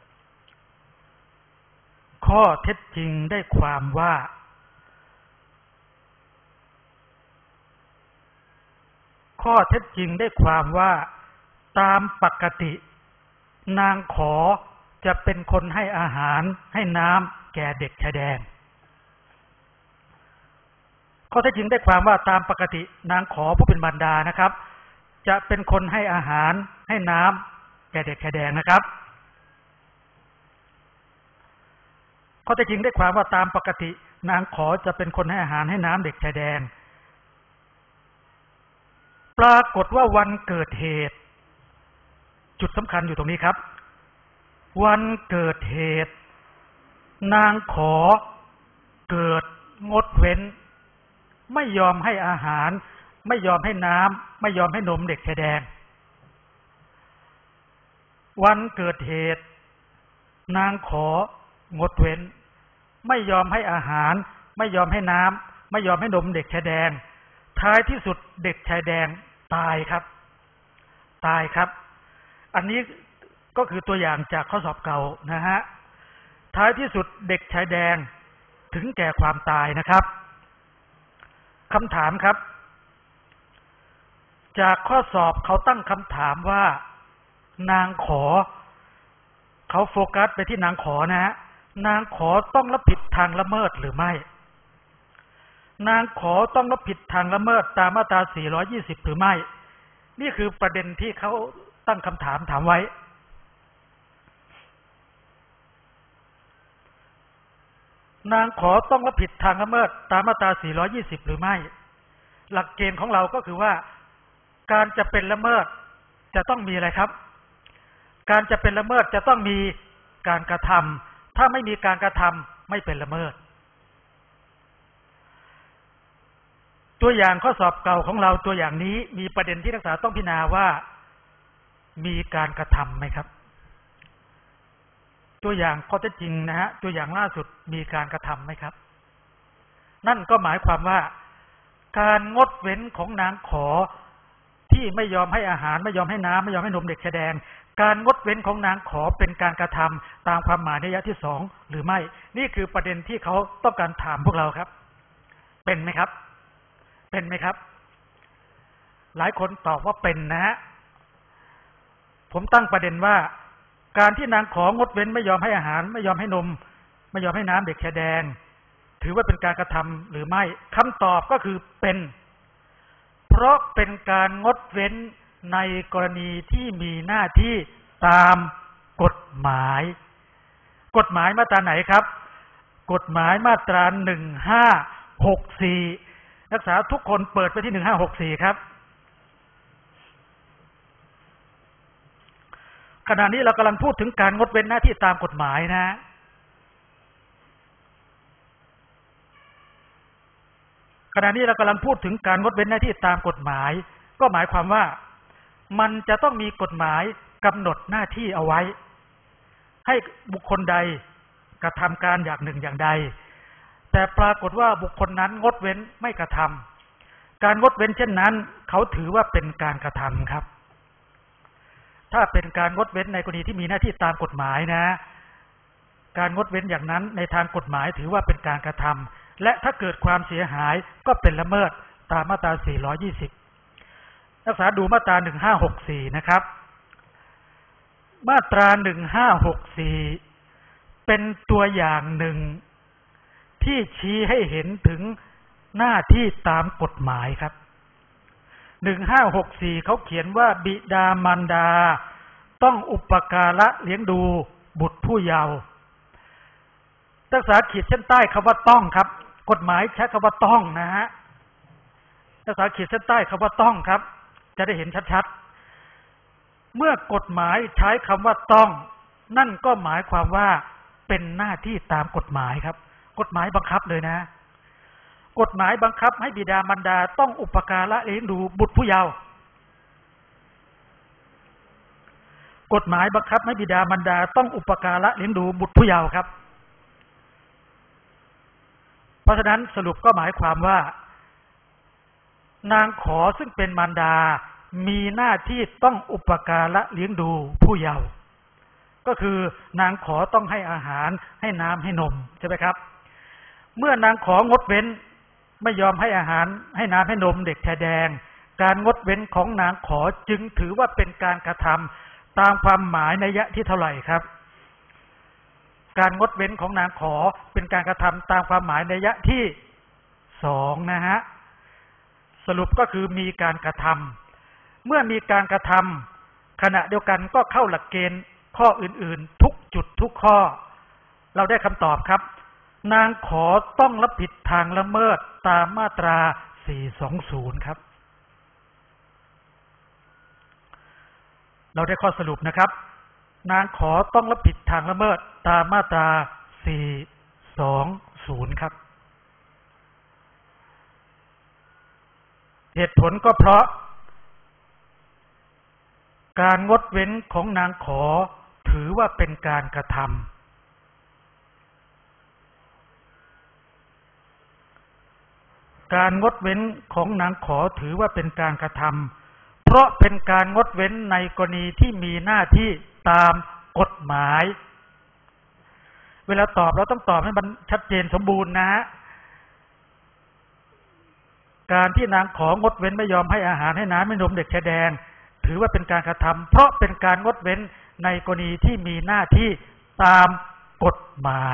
ข้อเท็จจริงได้ความว่าข้อเท็จจริงได้ความว่าตามปกตินางขอจะเป็นคนให้อาหารให้น้ำแก่เด็กชายแดนข้อเท็จจริงได้ความว่าตามปกตินางขอผู้เป็นมารดานะครับจะเป็นคนให้อาหารให้น้ำแก่เด็กชายแดนนะครับข้อเท็จจริงได้ความว่าตามปกตินางขอจะเป็นคนให้อาหารให้น้ำเด็กชายแดนปรากฏว่าวันเกิดเหตุจุดสำคัญอยู่ตรงนี้ครับวันเกิดเหตุนางขอเกิดงดเว้นไม่ยอมให้อาหารไม่ยอมให้น้ำไม่ยอมให้นมเด็กชายแดนวันเกิดเหตุนางของดเว้นไม่ยอมให้อาหารไม่ยอมให้น้ำไม่ยอมให้นมเด็กชายแดนท้ายที่สุดเด็กชายแดนตายครับตายครับอันนี้ก็คือตัวอย่างจากข้อสอบเก่านะฮะท้ายที่สุดเด็กชายแดนถึงแก่ความตายนะครับคำถามครับจากข้อสอบเขาตั้งคำถามว่านางขอเขาโฟกัสไปที่นางขอนะฮะนางขอต้องรับผิดทางละเมิดหรือไม่นางขอต้องรับผิดทางละเมิดตามมาตราสี่ร้อยยี่สิบหรือไม่นี่คือประเด็นที่เขาตั้งคำถามถามไว้นางขอต้องรับผิดทางละเมิดตามมาตราสี่ร้อยยี่สิบหรือไม่หลักเกณฑ์ของเราก็คือว่าการจะเป็นละเมิดจะต้องมีอะไรครับการจะเป็นละเมิดจะต้องมีการกระทำถ้าไม่มีการกระทำไม่เป็นละเมิดตัวอย่างข้อสอบเก่าของเราตัวอย่างนี้มีประเด็นที่นักศึกษาต้องพิจารณาว่ามีการกระทำไหมครับตัวอย่างข้อเท็จจริงนะฮะตัวอย่างล่าสุดมีการกระทำไหมครับนั่นก็หมายความว่าการงดเว้นของนางขอที่ไม่ยอมให้อาหารไม่ยอมให้น้ำไม่ยอมให้นมเด็กชายแดนการงดเว้นของนางขอเป็นการกระทำตามความหมายในนัยที่สองหรือไม่นี่คือประเด็นที่เขาต้องการถามพวกเราครับเป็นไหมครับเป็นไหมครับหลายคนตอบว่าเป็นนะฮะผมตั้งประเด็นว่าการที่นางของดเว้นไม่ยอมให้อาหารไม่ยอมให้นมไม่ยอมให้น้ำเด็กชายแดนถือว่าเป็นการกระทำหรือไม่คำตอบก็คือเป็นเพราะเป็นการงดเว้นในกรณีที่มีหน้าที่ตามกฎหมายกฎหมายมาตราไหนครับกฎหมายมาตราหนึ่งห้าหกสี่นักศึกษาทุกคนเปิดไปที่หนึ่งห้าหกสี่ครับขณะนี้เรากำลังพูดถึงการงดเว้นหน้าที่ตามกฎหมายนะขณะนี้เรากำลังพูดถึงการงดเว้นหน้าที่ตามกฎหมายก็หมายความว่ามันจะต้องมีกฎหมายกำหนดหน้าที่เอาไว้ให้บุคคลใดกระทำการอย่างหนึ่งอย่างใดแต่ปรากฏว่าบุคคลนั้นงดเว้นไม่กระทำการงดเว้นเช่นนั้นเขาถือว่าเป็นการกระทำครับถ้าเป็นการงดเว้นในกรณีที่มีหน้าที่ตามกฎหมายนะการงดเว้นอย่างนั้นในทางกฎหมายถือว่าเป็นการกระทำและถ้าเกิดความเสียหายก็เป็นละเมิดตามมาตราสี่ร้อยยี่สิบนักศึกษาดูมาตราหนึ่งห้าหกสี่นะครับมาตราหนึ่งห้าหกสี่เป็นตัวอย่างหนึ่งที่ชี้ให้เห็นถึงหน้าที่ตามกฎหมายครับหนึ่งห้าหกสี่เขาเขียนว่าบิดามารดาต้องอุปการะเลี้ยงดูบุตรผู้เยาว์นักศึกษาขีดเส้นใต้คำว่าต้องครับกฎหมายใช้คำว่าต้องนะฮะนักศึกษาขีดเส้นใต้คำว่าต้องครับจะได้เห็นชัดๆเมื่อกฎหมายใช้คำว่าต้องนั่นก็หมายความว่าเป็นหน้าที่ตามกฎหมายครับกฎหมายบังคับเลยนะกฎหมายบังคับให้บิดามารดาต้องอุปการะเลี้ยงดูบุตรผู้เยาว์กฎหมายบังคับให้บิดามารดาต้องอุปการะเลี้ยงดูบุตรผู้เยาว์ครับเพราะฉะนั้นสรุปก็หมายความว่านางขอซึ่งเป็นมารดามีหน้าที่ต้องอุปการะเลี้ยงดูผู้เยาว์ก็คือนางขอต้องให้อาหารให้น้ำให้นมใช่ไหมครับเมื่อนางของดเว้นไม่ยอมให้อาหารให้น้ำให้นมเด็กชายแดงการงดเว้นของนางขอจึงถือว่าเป็นการกระทำตามความหมายนัยยะที่เท่าไหร่ครับการงดเว้นของนางขอเป็นการกระทำตามความหมายนัยยะที่สองนะฮะสรุปก็คือมีการกระทำเมื่อมีการกระทำขณะเดียวกันก็เข้าหลักเกณฑ์ข้ออื่นๆทุกจุดทุกข้อเราได้คำตอบครับนางขอต้องรับผิดทางละเมิดตามมาตราสี่สองศูนย์ครับเราได้ข้อสรุปนะครับนางขอต้องรับผิดทางละเมิดตามมาตราสี่สองศูนย์ครับเหตุผลก็เพราะการงดเว้นของนางขอถือว่าเป็นการกระทำการงดเว้นของนางขอถือว่าเป็นการกระทำเพราะเป็นการงดเว้นในกรณีที่มีหน้าที่ตามกฎหมายเวลาตอบเราต้องตอบให้มันชัดเจนสมบูรณ์นะฮะการที่นางของดเว้นไม่ยอมให้อาหารให้น้ำให้นมเด็กชายแดงถือว่าเป็นการกระทำเพราะเป็นการงดเว้นในกรณีที่มีหน้าที่ตามกฎหมาย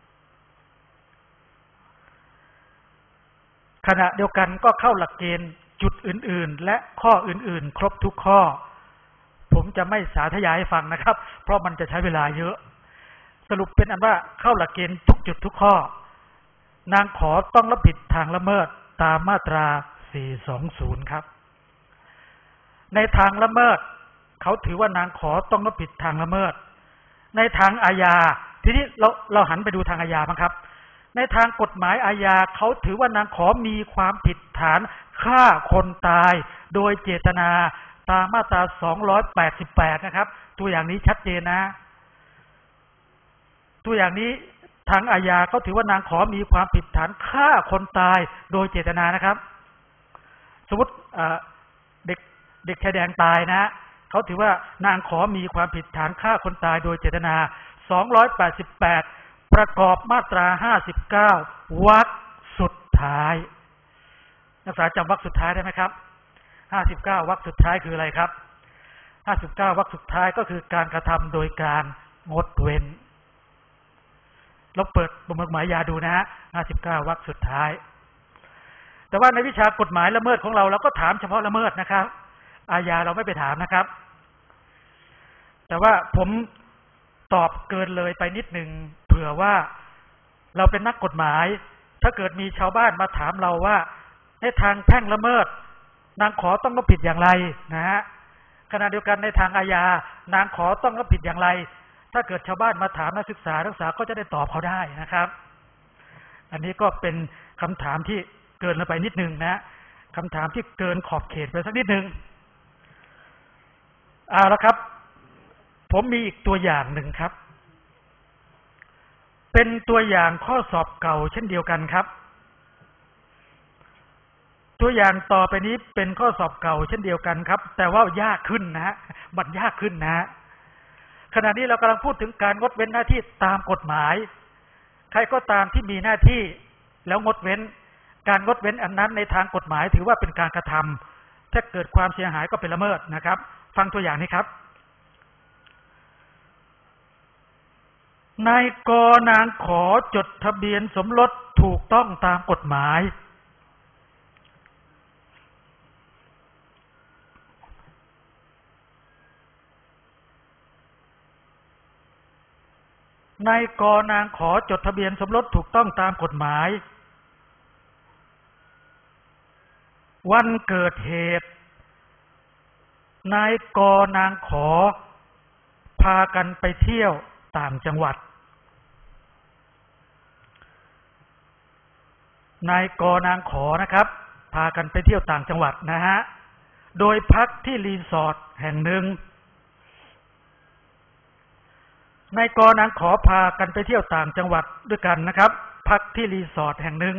ขณะเดียวกันก็เข้าหลักเกณฑ์จุดอื่นๆและข้ออื่นๆครบทุกข้อผมจะไม่สาธยายให้ฟังนะครับเพราะมันจะใช้เวลาเยอะสรุปเป็นอันว่าเข้าหลักเกณฑ์ทุกจุดทุกข้อนางขอต้องรับผิดทางละเมิดตามมาตราสี่สองศูนย์ครับในทางละเมิดเขาถือว่านางขอต้องรับผิดทางละเมิดในทางอาญาทีนี้เราเราหันไปดูทางอาญาบ้างครับในทางกฎหมายอาญาเขาถือว่านางขอมีความผิดฐานฆ่าคนตายโดยเจตนาตามมาตราสองร้อยแปดสิบแปดนะครับตัวอย่างนี้ชัดเจนนะตัวอย่างนี้ทางอาญาเขาถือว่านางขอมีความผิดฐานฆ่าคนตายโดยเจตนานะครับสมมติเด็กเด็กชายแดงตายนะเขาถือว่านางขอมีความผิดฐานฆ่าคนตายโดยเจตนาสองร้อยแปดสิบแปดประกอบมาตราห้าสิบเก้าวรรคสุดท้ายนักศึกษาจำวรรคสุดท้ายได้ไหมครับห้าสิบเก้าวรรคสุดท้ายคืออะไรครับห้าสิบเก้าวรรคสุดท้ายก็คือการกระทำโดยการงดเว้นเราเปิดประมวลกฎหมายยาดูนะฮะห้าสิบเก้าวรรคสุดท้ายแต่ว่าในวิชากฎหมายละเมิดของเราเราก็ถามเฉพาะละเมิดนะครับอาญาเราไม่ไปถามนะครับแต่ว่าผมตอบเกินเลยไปนิดหนึ่งเผื่อว่าเราเป็นนักกฎหมายถ้าเกิดมีชาวบ้านมาถามเราว่าในทางแพ่งละเมิดนางขอต้องรับผิดอย่างไรนะฮะขณะเดียวกันในทางอาญานางขอต้องรับผิดอย่างไรถ้าเกิดชาวบ้านมาถามนักศึกษานักศึกษาก็จะได้ตอบเขาได้นะครับอันนี้ก็เป็นคำถามที่เกินไปนิดนึงนะคำถามที่เกินขอบเขตไปสักนิดนึงเอาละครับผมมีอีกตัวอย่างหนึ่งครับเป็นตัวอย่างข้อสอบเก่าเช่นเดียวกันครับตัวอย่างต่อไปนี้เป็นข้อสอบเก่าเช่นเดียวกันครับแต่ว่ายากขึ้นนะฮะมันยากขึ้นนะขณะนี้เรากำลังพูดถึงการงดเว้นหน้าที่ตามกฎหมายใครก็ตามที่มีหน้าที่แล้วงดเว้นการงดเว้นอันนั้นในทางกฎหมายถือว่าเป็นการกระทำถ้าเกิดความเสียหายก็เป็นละเมิดนะครับฟังตัวอย่างนี้ครับนายกนางขอจดทะเบียนสมรสถูกต้องตามกฎหมายนายกนางขอจดทะเบียนสมรสถูกต้องตามกฎหมายวันเกิดเหตุนายกนางขอพากันไปเที่ยวต่างจังหวัดนายกนางขอนะครับพากันไปเที่ยวต่างจังหวัดนะฮะโดยพักที่รีสอร์ทแห่งหนึ่งนายกนางขอพากันไปเที่ยวต่างจังหวัดด้วยกันนะครับพักที่รีสอร์ทแห่งหนึ่ง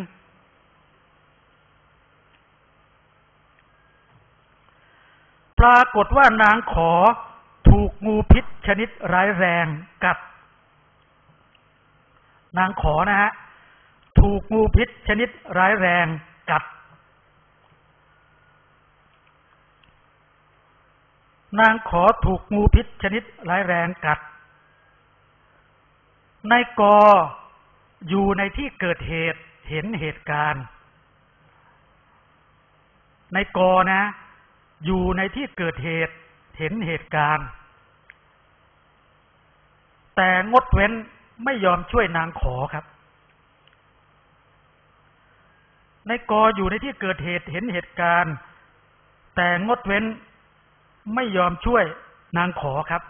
ปรากฏว่านางขอถูกงูพิษชนิดร้ายแรงกัดนางขอนะฮะถูกงูพิษชนิดร้ายแรงกัดนางขอถูกงูพิษชนิดร้ายแรงกัดนายกอยู่ในที่เกิดเหตุเห็นเหตุการณ์นายกนะอยู่ในที่เกิดเหตุเห็นเหตุการณ์แต่งดเว้นไม่ยอมช่วยนางขอครับนายกอยู่ในที่เกิดเหตุเห็นเหตุการณ์แต่งดเว้นไม่ยอมช่วยนางขอครับ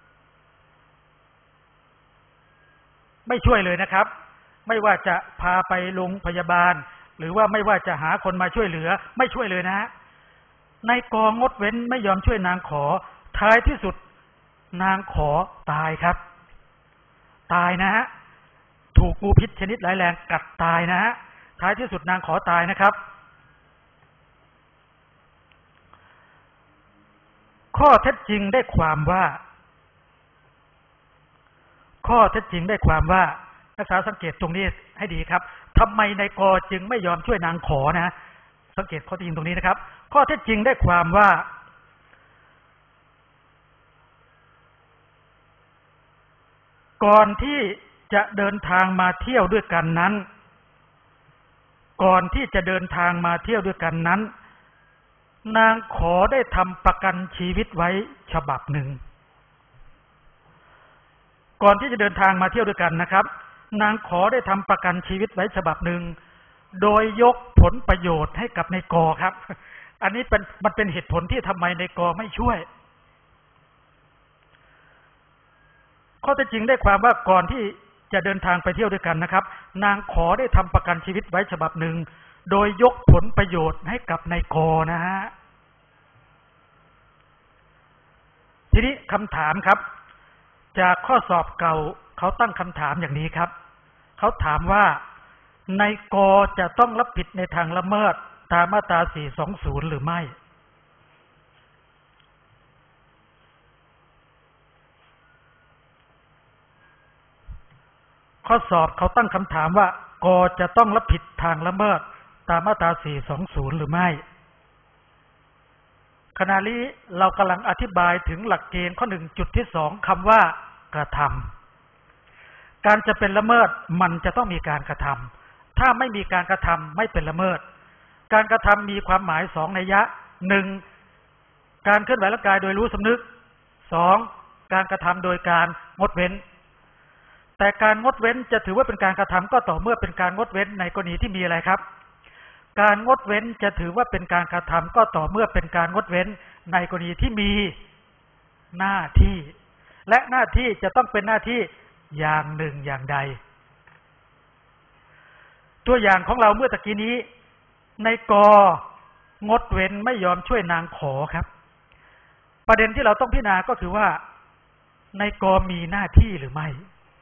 ไม่ช่วยเลยนะครับไม่ว่าจะพาไปโรงพยาบาลหรือว่าไม่ว่าจะหาคนมาช่วยเหลือไม่ช่วยเลยนะฮะนายกงดเว้นไม่ยอมช่วยนางขอท้ายที่สุดนางขอตายครับตายนะฮะถูกงูพิษชนิดร้ายแรงกัดตายนะฮะท้ายที่สุดนางขอตายนะครับข้อเท็จจริงได้ความว่าข้อเท็จจริงได้ความว่านักศึกษาสังเกตตรงนี้ให้ดีครับทำไมนายกจึงไม่ยอมช่วยนางขอนะสังเกตข้อเท็จจริงตรงนี้นะครับข้อเท็จจริงได้ความว่าก่อนที่จะเดินทางมาเที่ยวด้วยกันนั้นก่อนที่จะเดินทางมาเที่ยวด้วยกันนั้นนางขอได้ทำประกันชีวิตไว้ฉบับหนึ่งก่อนที่จะเดินทางมาเที่ยวด้วยกันนะครับนางขอได้ทำประกันชีวิตไว้ฉบับหนึ่งโดยยกผลประโยชน์ให้กับนายกครับอันนี้เป็นมันเป็นเหตุผลที่ทำไมนายกไม่ช่วยข้อเท็จจริงได้ความว่าก่อนที่จะเดินทางไปเที่ยวด้วยกันนะครับนางขอได้ทำประกันชีวิตไว้ฉบับหนึ่งโดยยกผลประโยชน์ให้กับนายกนะฮะทีนี้คำถามครับจากข้อสอบเก่าเขาตั้งคำถามอย่างนี้ครับเขาถามว่านายกจะต้องรับผิดในทางละเมิดตามมาตราสี่สองศูนย์หรือไม่ข้อสอบเขาตั้งคำถามว่ากจะต้องรับผิดทางละเมิดตามมาตราสี่สองศูนย์หรือไม่ขณะนี้เรากำลังอธิบายถึงหลักเกณฑ์ข้อหนึ่งจุดที่สองคำว่ากระทำการจะเป็นละเมิดมันจะต้องมีการกระทำถ้าไม่มีการกระทำไม่เป็นละเมิดการกระทำมีความหมายสองนัยยะหนึ่งการเคลื่อนไหวร่างกายโดยรู้สำนึกสองการกระทำโดยการงดเว้นแต่การงดเว้นจะถือว่าเป็นการกระทำก็ต่อเมื่อเป็นการงดเว้นในกรณีที่มีอะไรครับการงดเว้นจะถือว่าเป็นการกระทำก็ต่อเมื่อเป็นการงดเว้นในกรณีที่มีหน้าที่และหน้าที่จะต้องเป็นหน้าที่อย่างหนึ่งอย่างใดตัวอย่างของเราเมื่อตะกี้นี้นายกงดเว้นไม่ยอมช่วยนางขอครับประเด็นที่เราต้องพิจารณาก็คือว่านายกมีหน้าที่หรือไม่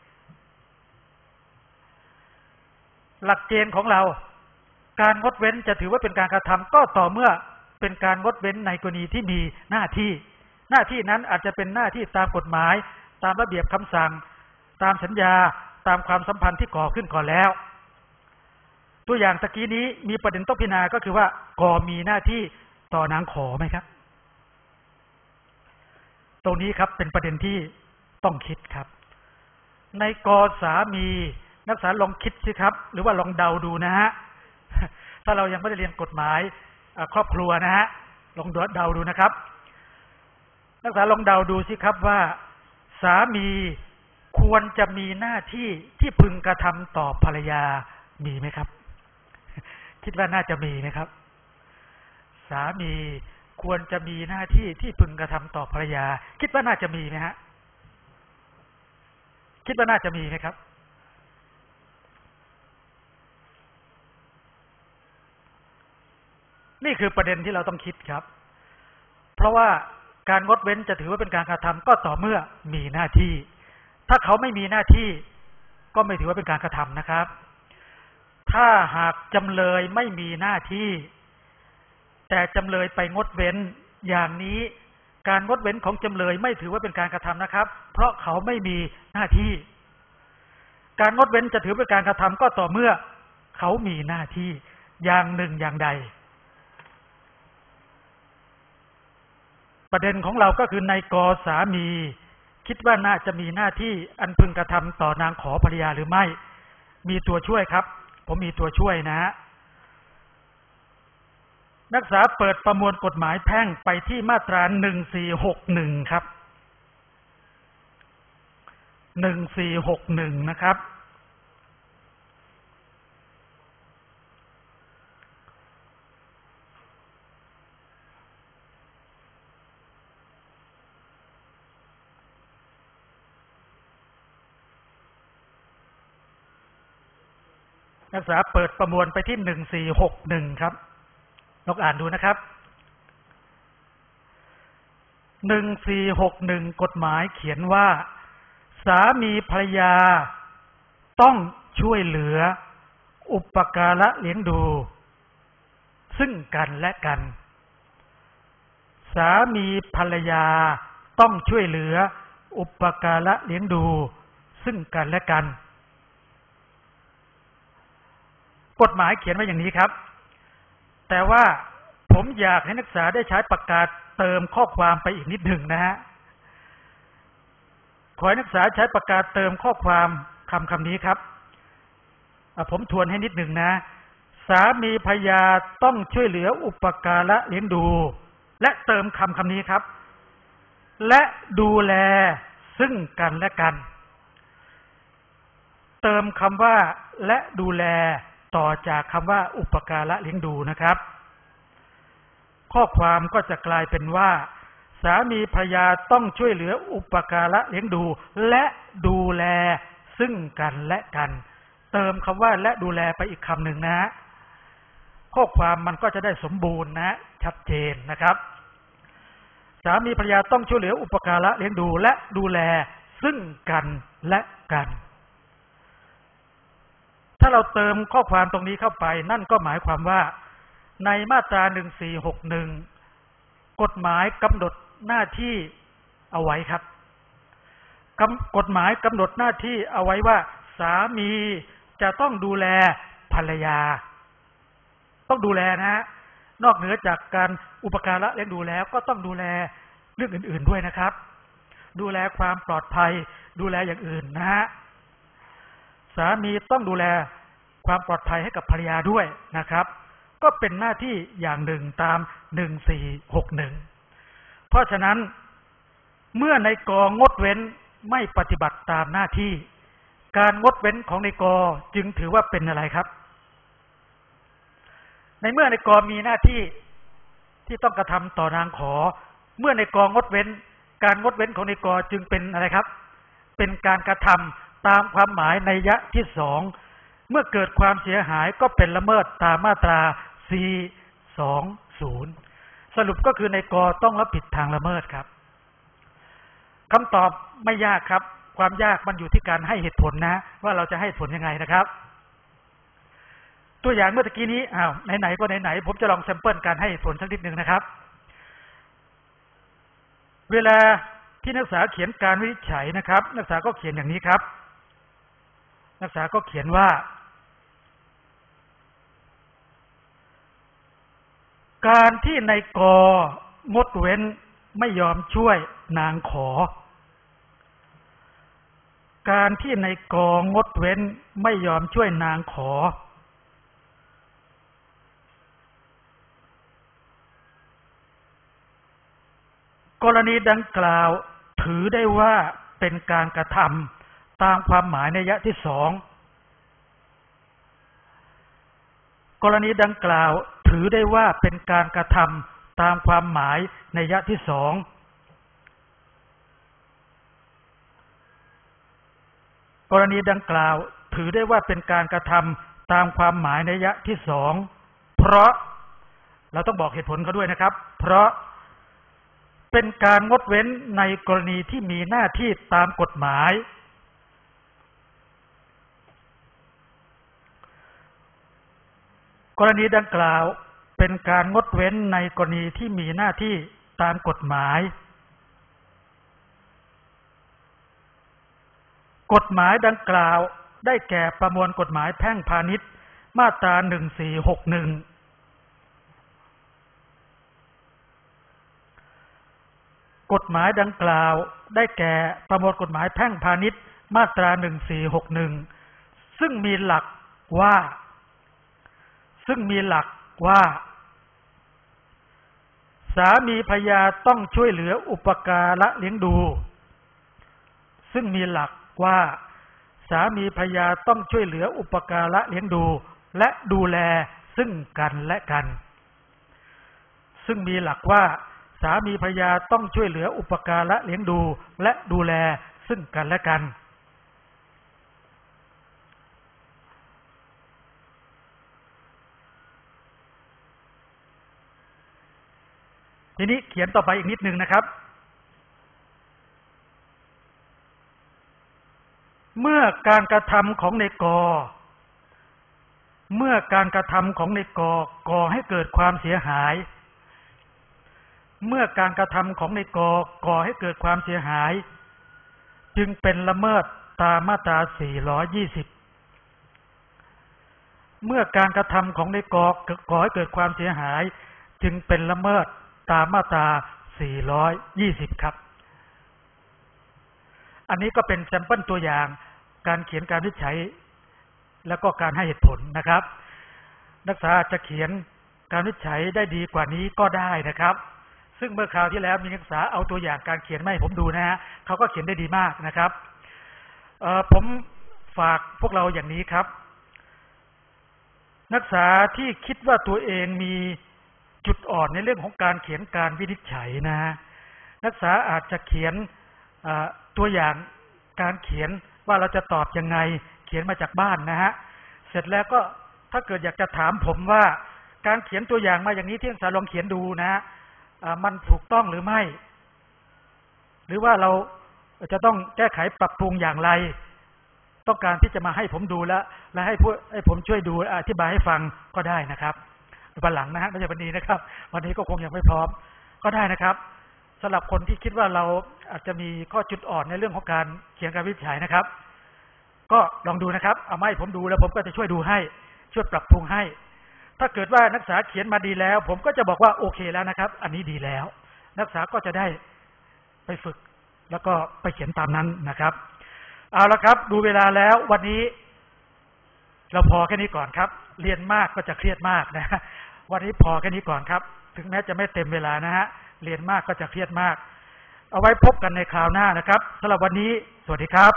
หลักเกณฑ์ของเราการงดเว้นจะถือว่าเป็นการกระทำก็ต่อเมื่อเป็นการงดเว้นในกรณีที่มีหน้าที่หน้าที่นั้นอาจจะเป็นหน้าที่ตามกฎหมายตามระเบียบคำสั่งตามสัญญาตามความสัมพันธ์ที่ก่อขึ้นก่อนแล้วตัวอย่างตะกี้นี้มีประเด็นต้องพิจารณาก็คือว่ากมีหน้าที่ต่อนางขอไหมครับตรงนี้ครับเป็นประเด็นที่ต้องคิดครับในกสามีนักศึกษาลองคิดสิครับหรือว่าลองเดาดูนะฮะถ้าเรายังไม่ได้เรียนกฎหมายครอบครัวนะฮะลองเดาดูนะครับนักศึกษาลองเดาดูสิครับว่าสามีควรจะมีหน้าที่ที่พึงกระทำต่อภรรยามีไหมครับคิดว่าน่าจะมีไหมครับสามีควรจะมีหน้าที่ที่พึงกระทำต่อภรรยาคิดว่าน่าจะมีไหมฮะคิดว่าน่าจะมีไหมครับนี่คือประเด็นที่เราต้องคิดครับเพราะว่าการงดเว้นจะถือว่าเป็นการกระทำก็ต่อเมื่อมีหน้าที่ถ้าเขาไม่มีหน้าที่ก็ไม่ถือว่าเป็นการกระทำนะครับถ้าหากจำเลยไม่มีหน้าที่แต่จำเลยไปงดเว้นอย่างนี้การงดเว้นของจำเลยไม่ถือว่าเป็นการกระทำนะครับเพราะเขาไม่มีหน้าที่การงดเว้นจะถือเป็นการกระทำก็ต่อเมื่อเขามีหน้าที่อย่างหนึ่งอย่างใดประเด็นของเราก็คือนายกสามีคิดว่าน่าจะมีหน้าที่อันพึงกระทำต่อนางขอภรรยาหรือไม่มีตัวช่วยครับผมมีตัวช่วยนะฮะนักศึกษาเปิดประมวลกฎหมายแพ่งไปที่มาตราหนึ่งสี่หกหนึ่งครับหนึ่งสี่หกหนึ่งนะครับนักศึกษาเปิดประมวลไปที่หนึ่งสี่หกหนึ่งครับลองอ่านดูนะครับหนึ่งสี่หกหนึ่งกฎหมายเขียนว่าสามีภรรยาต้องช่วยเหลืออุปการะเลี้ยงดูซึ่งกันและกันสามีภรรยาต้องช่วยเหลืออุปการะเลี้ยงดูซึ่งกันและกันกฎหมายเขียนไว้อย่างนี้ครับแต่ว่าผมอยากให้นักศึกษาได้ใช้ปากกาเติมข้อความไปอีกนิดหนึ่งนะฮะขอให้นักศึกษาใช้ปากกาเติมข้อความคำคำนี้ครับผมทวนให้นิดหนึ่งนะสามีภรรยาต้องช่วยเหลืออุปการะเลี้ยงดูและเติมคำคำนี้ครับและดูแลซึ่งกันและกันเติมคำว่าและดูแลต่อจากคำว่าอุปการะเลี้ยงดูนะครับข้อความก็จะกลายเป็นว่าสามีภรรยาต้องช่วยเหลืออุปการะเลี้ยงดูและดูแลซึ่งกันและกันเติมคำว่าและดูแลไปอีกคำหนึ่งนะข้อความมันก็จะได้สมบูรณ์นะชัดเจนนะครับสามีภรรยาต้องช่วยเหลืออุปการะเลี้ยงดูและดูแลซึ่งกันและกันถ้าเราเติมข้อความตรงนี้เข้าไปนั่นก็หมายความว่าในมาตราหนึ่งสี่หกหนึ่งกฎหมายกำหนดหน้าที่เอาไว้ครับกฎหมายกำหนดหน้าที่เอาไว้ว่าสามีจะต้องดูแลภรรยาต้องดูแลนะฮะนอกเหนือจากการอุปการะเลี้ยงดูแล้วก็ต้องดูแลเรื่องอื่นๆด้วยนะครับดูแลความปลอดภัยดูแลอย่างอื่นนะฮะสามีต้องดูแลความปลอดภัยให้กับภรรยาด้วยนะครับก็เป็นหน้าที่อย่างหนึ่งตามหนึ่งสี่หกหนึ่งเพราะฉะนั้นเมื่อในกงดเว้นไม่ปฏิบัติตามหน้าที่การงดเว้นของในกจึงถือว่าเป็นอะไรครับในเมื่อในกมีหน้าที่ที่ต้องกระทำต่อนางขอเมื่อในกงดเว้นการงดเว้นของในกจึงเป็นอะไรครับเป็นการกระทำตามความหมายนัยยะที่สองเมื่อเกิดความเสียหายก็เป็นละเมิดตามมาตราสี่สองศูนย์สรุปก็คือในกต้องรับผิดทางละเมิดครับคำตอบไม่ยากครับความยากมันอยู่ที่การให้เหตุผลนะว่าเราจะให้ผลยังไงนะครับตัวอย่างเมื่อตะกี้นี้อ้าวไหนๆก็ไหนๆผมจะลองแซมเปิลการให้เหตุผลสักนิดหนึ่งนะครับเวลาที่นักศึกษาเขียนการวินิจฉัยนะครับนักศึกษาก็เขียนอย่างนี้ครับนักศึกษาก็เขียนว่าการที่ในกงดเว้นไม่ยอมช่วยนางขอการที่ในกงดเว้นไม่ยอมช่วยนางขอกรณีดังกล่าวถือได้ว่าเป็นการกระทำตามความหมายนัยยะที่สองกรณีดังกล่าวถือได้ว่าเป็นการกระทำตามความหมายนัยยะที่สองกรณีดังกล่าวถือได้ว่าเป็นการกระทำตามความหมายนัยยะที่สองเพราะเราต้องบอกเหตุผลเขาด้วยนะครับเพราะเป็นการงดเว้นในกรณีที่มีหน้าที่ตามกฎหมายกรณีดังกล่าวเป็นการงดเว้นในกรณีที่มีหน้าที่ตามกฎหมายกฎหมายดังกล่าวได้แก่ประมวลกฎหมายแพ่งพาณิชย์มาตราหนึ่งสี่หกหนึ่งกฎหมายดังกล่าวได้แก่ประมวลกฎหมายแพ่งพาณิชย์มาตราหนึ่งสี่หกหนึ่งซึ่งมีหลักว่าซึ่งมีหลักว่าสามีภรรยาต้องช่วยเหลืออุปการะเลี้ยงดูซึ่งมีหลักว่าสามีภรรยาต้องช่วยเหลืออุปการะเลี้ยงดูและดูแลซึ่งกันและกันซึ่งมีหลักว่าสามีภรรยาต้องช่วยเหลืออุปการะเลี้ยงดูและดูแลซึ่งกันและกันทีนี้เขียนต่อไปอีกนิดนึงนะครับเมื่อการกระทำของในกอเมื่อการกระทำของในกอก่อให้เกิดความเสียหายเมื่อการกระทำของในกอก่อให้เกิดความเสียหายจึงเป็นละเมิดตามมาตราสี่ร้อยยี่สิบเมื่อการกระทำของในกอก่อให้เกิดความเสียหายจึงเป็นละเมิดตามมาตราสี่ร้อยยี่สิบครับอันนี้ก็เป็นแซมเปิลตัวอย่างการเขียนการวินิจฉัยแล้วก็การให้เหตุผลนะครับนักศึกษาจะเขียนการวินิจฉัยได้ดีกว่านี้ก็ได้นะครับซึ่งเมื่อคราวที่แล้วมีนักศึกษาเอาตัวอย่างการเขียนมาให้ผมดูนะฮะเขาก็เขียนได้ดีมากนะครับผมฝากพวกเราอย่างนี้ครับนักศึกษาที่คิดว่าตัวเองมีจุดอ่อนในเรื่องของการเขียนการวินิจฉัยนะนักศึกษาอาจจะเขียนตัวอย่างการเขียนว่าเราจะตอบยังไงเขียนมาจากบ้านนะฮะเสร็จแล้วก็ถ้าเกิดอยากจะถามผมว่าการเขียนตัวอย่างมาอย่างนี้ที่นักศึกษาลองเขียนดูนะฮะมันถูกต้องหรือไม่หรือว่าเราจะต้องแก้ไขปรับปรุงอย่างไรต้องการที่จะมาให้ผมดูและและให้ผู้ให้ผมช่วยดูอธิบายให้ฟังก็ได้นะครับวันหลังนะฮะไม่ใช่วันนี้นะครับวันนี้ก็คงยังไม่พร้อมก็ได้นะครับสำหรับคนที่คิดว่าเราอาจจะมีข้อจุดอ่อนในเรื่องของการเขียนการวินิจฉัยนะครับก็ลองดูนะครับเอามาให้ผมดูแล้วผมก็จะช่วยดูให้ช่วยปรับปรุงให้ถ้าเกิดว่านักศึกษาเขียนมาดีแล้วผมก็จะบอกว่าโอเคแล้วนะครับอันนี้ดีแล้วนักศึกษาก็จะได้ไปฝึกแล้วก็ไปเขียนตามนั้นนะครับเอาละครับดูเวลาแล้ววันนี้เราพอแค่นี้ก่อนครับเรียนมากก็จะเครียดมากนะวันนี้พอแค่นี้ก่อนครับถึงแม้จะไม่เต็มเวลานะฮะเรียนมากก็จะเครียดมากเอาไว้พบกันในคราวหน้านะครับสำหรับวันนี้สวัสดีครับ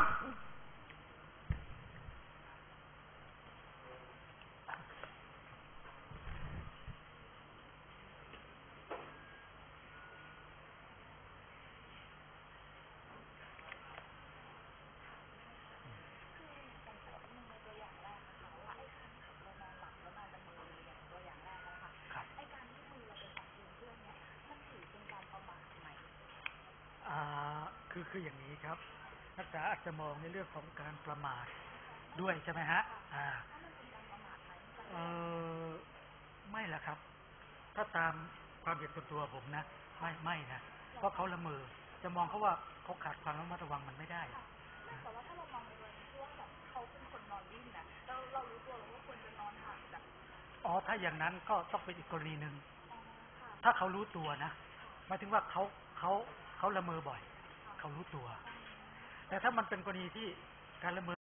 คือคืออย่างนี้ครับนักศึกษาอาจจะมองในเรื่องของการประมาทด้วยใช่ไหมฮะอ่าเออไม่ละครับถ้าตามความเห็นส่วนตัวผมนะไม่ไม่นะเพราะเขาละเมอจะมองเขาว่าเขาขาดความระมัดระวังมันไม่ได้แต่ว่าถ้าเรามองในเรื่องแบบเขาเป็นคนนอนดิ้นนะเราเรารู้ตัวว่าควรจะนอนห่างแบบอ๋อถ้าอย่างนั้นก็ต้องเป็นอีกกรณีหนึ่งถ้าเขารู้ตัวนะหมายถึงว่าเขาเขาเขาละเมอบ่อยเขารู้ตัวแต่ถ้ามันเป็นกรณีที่การละเมอ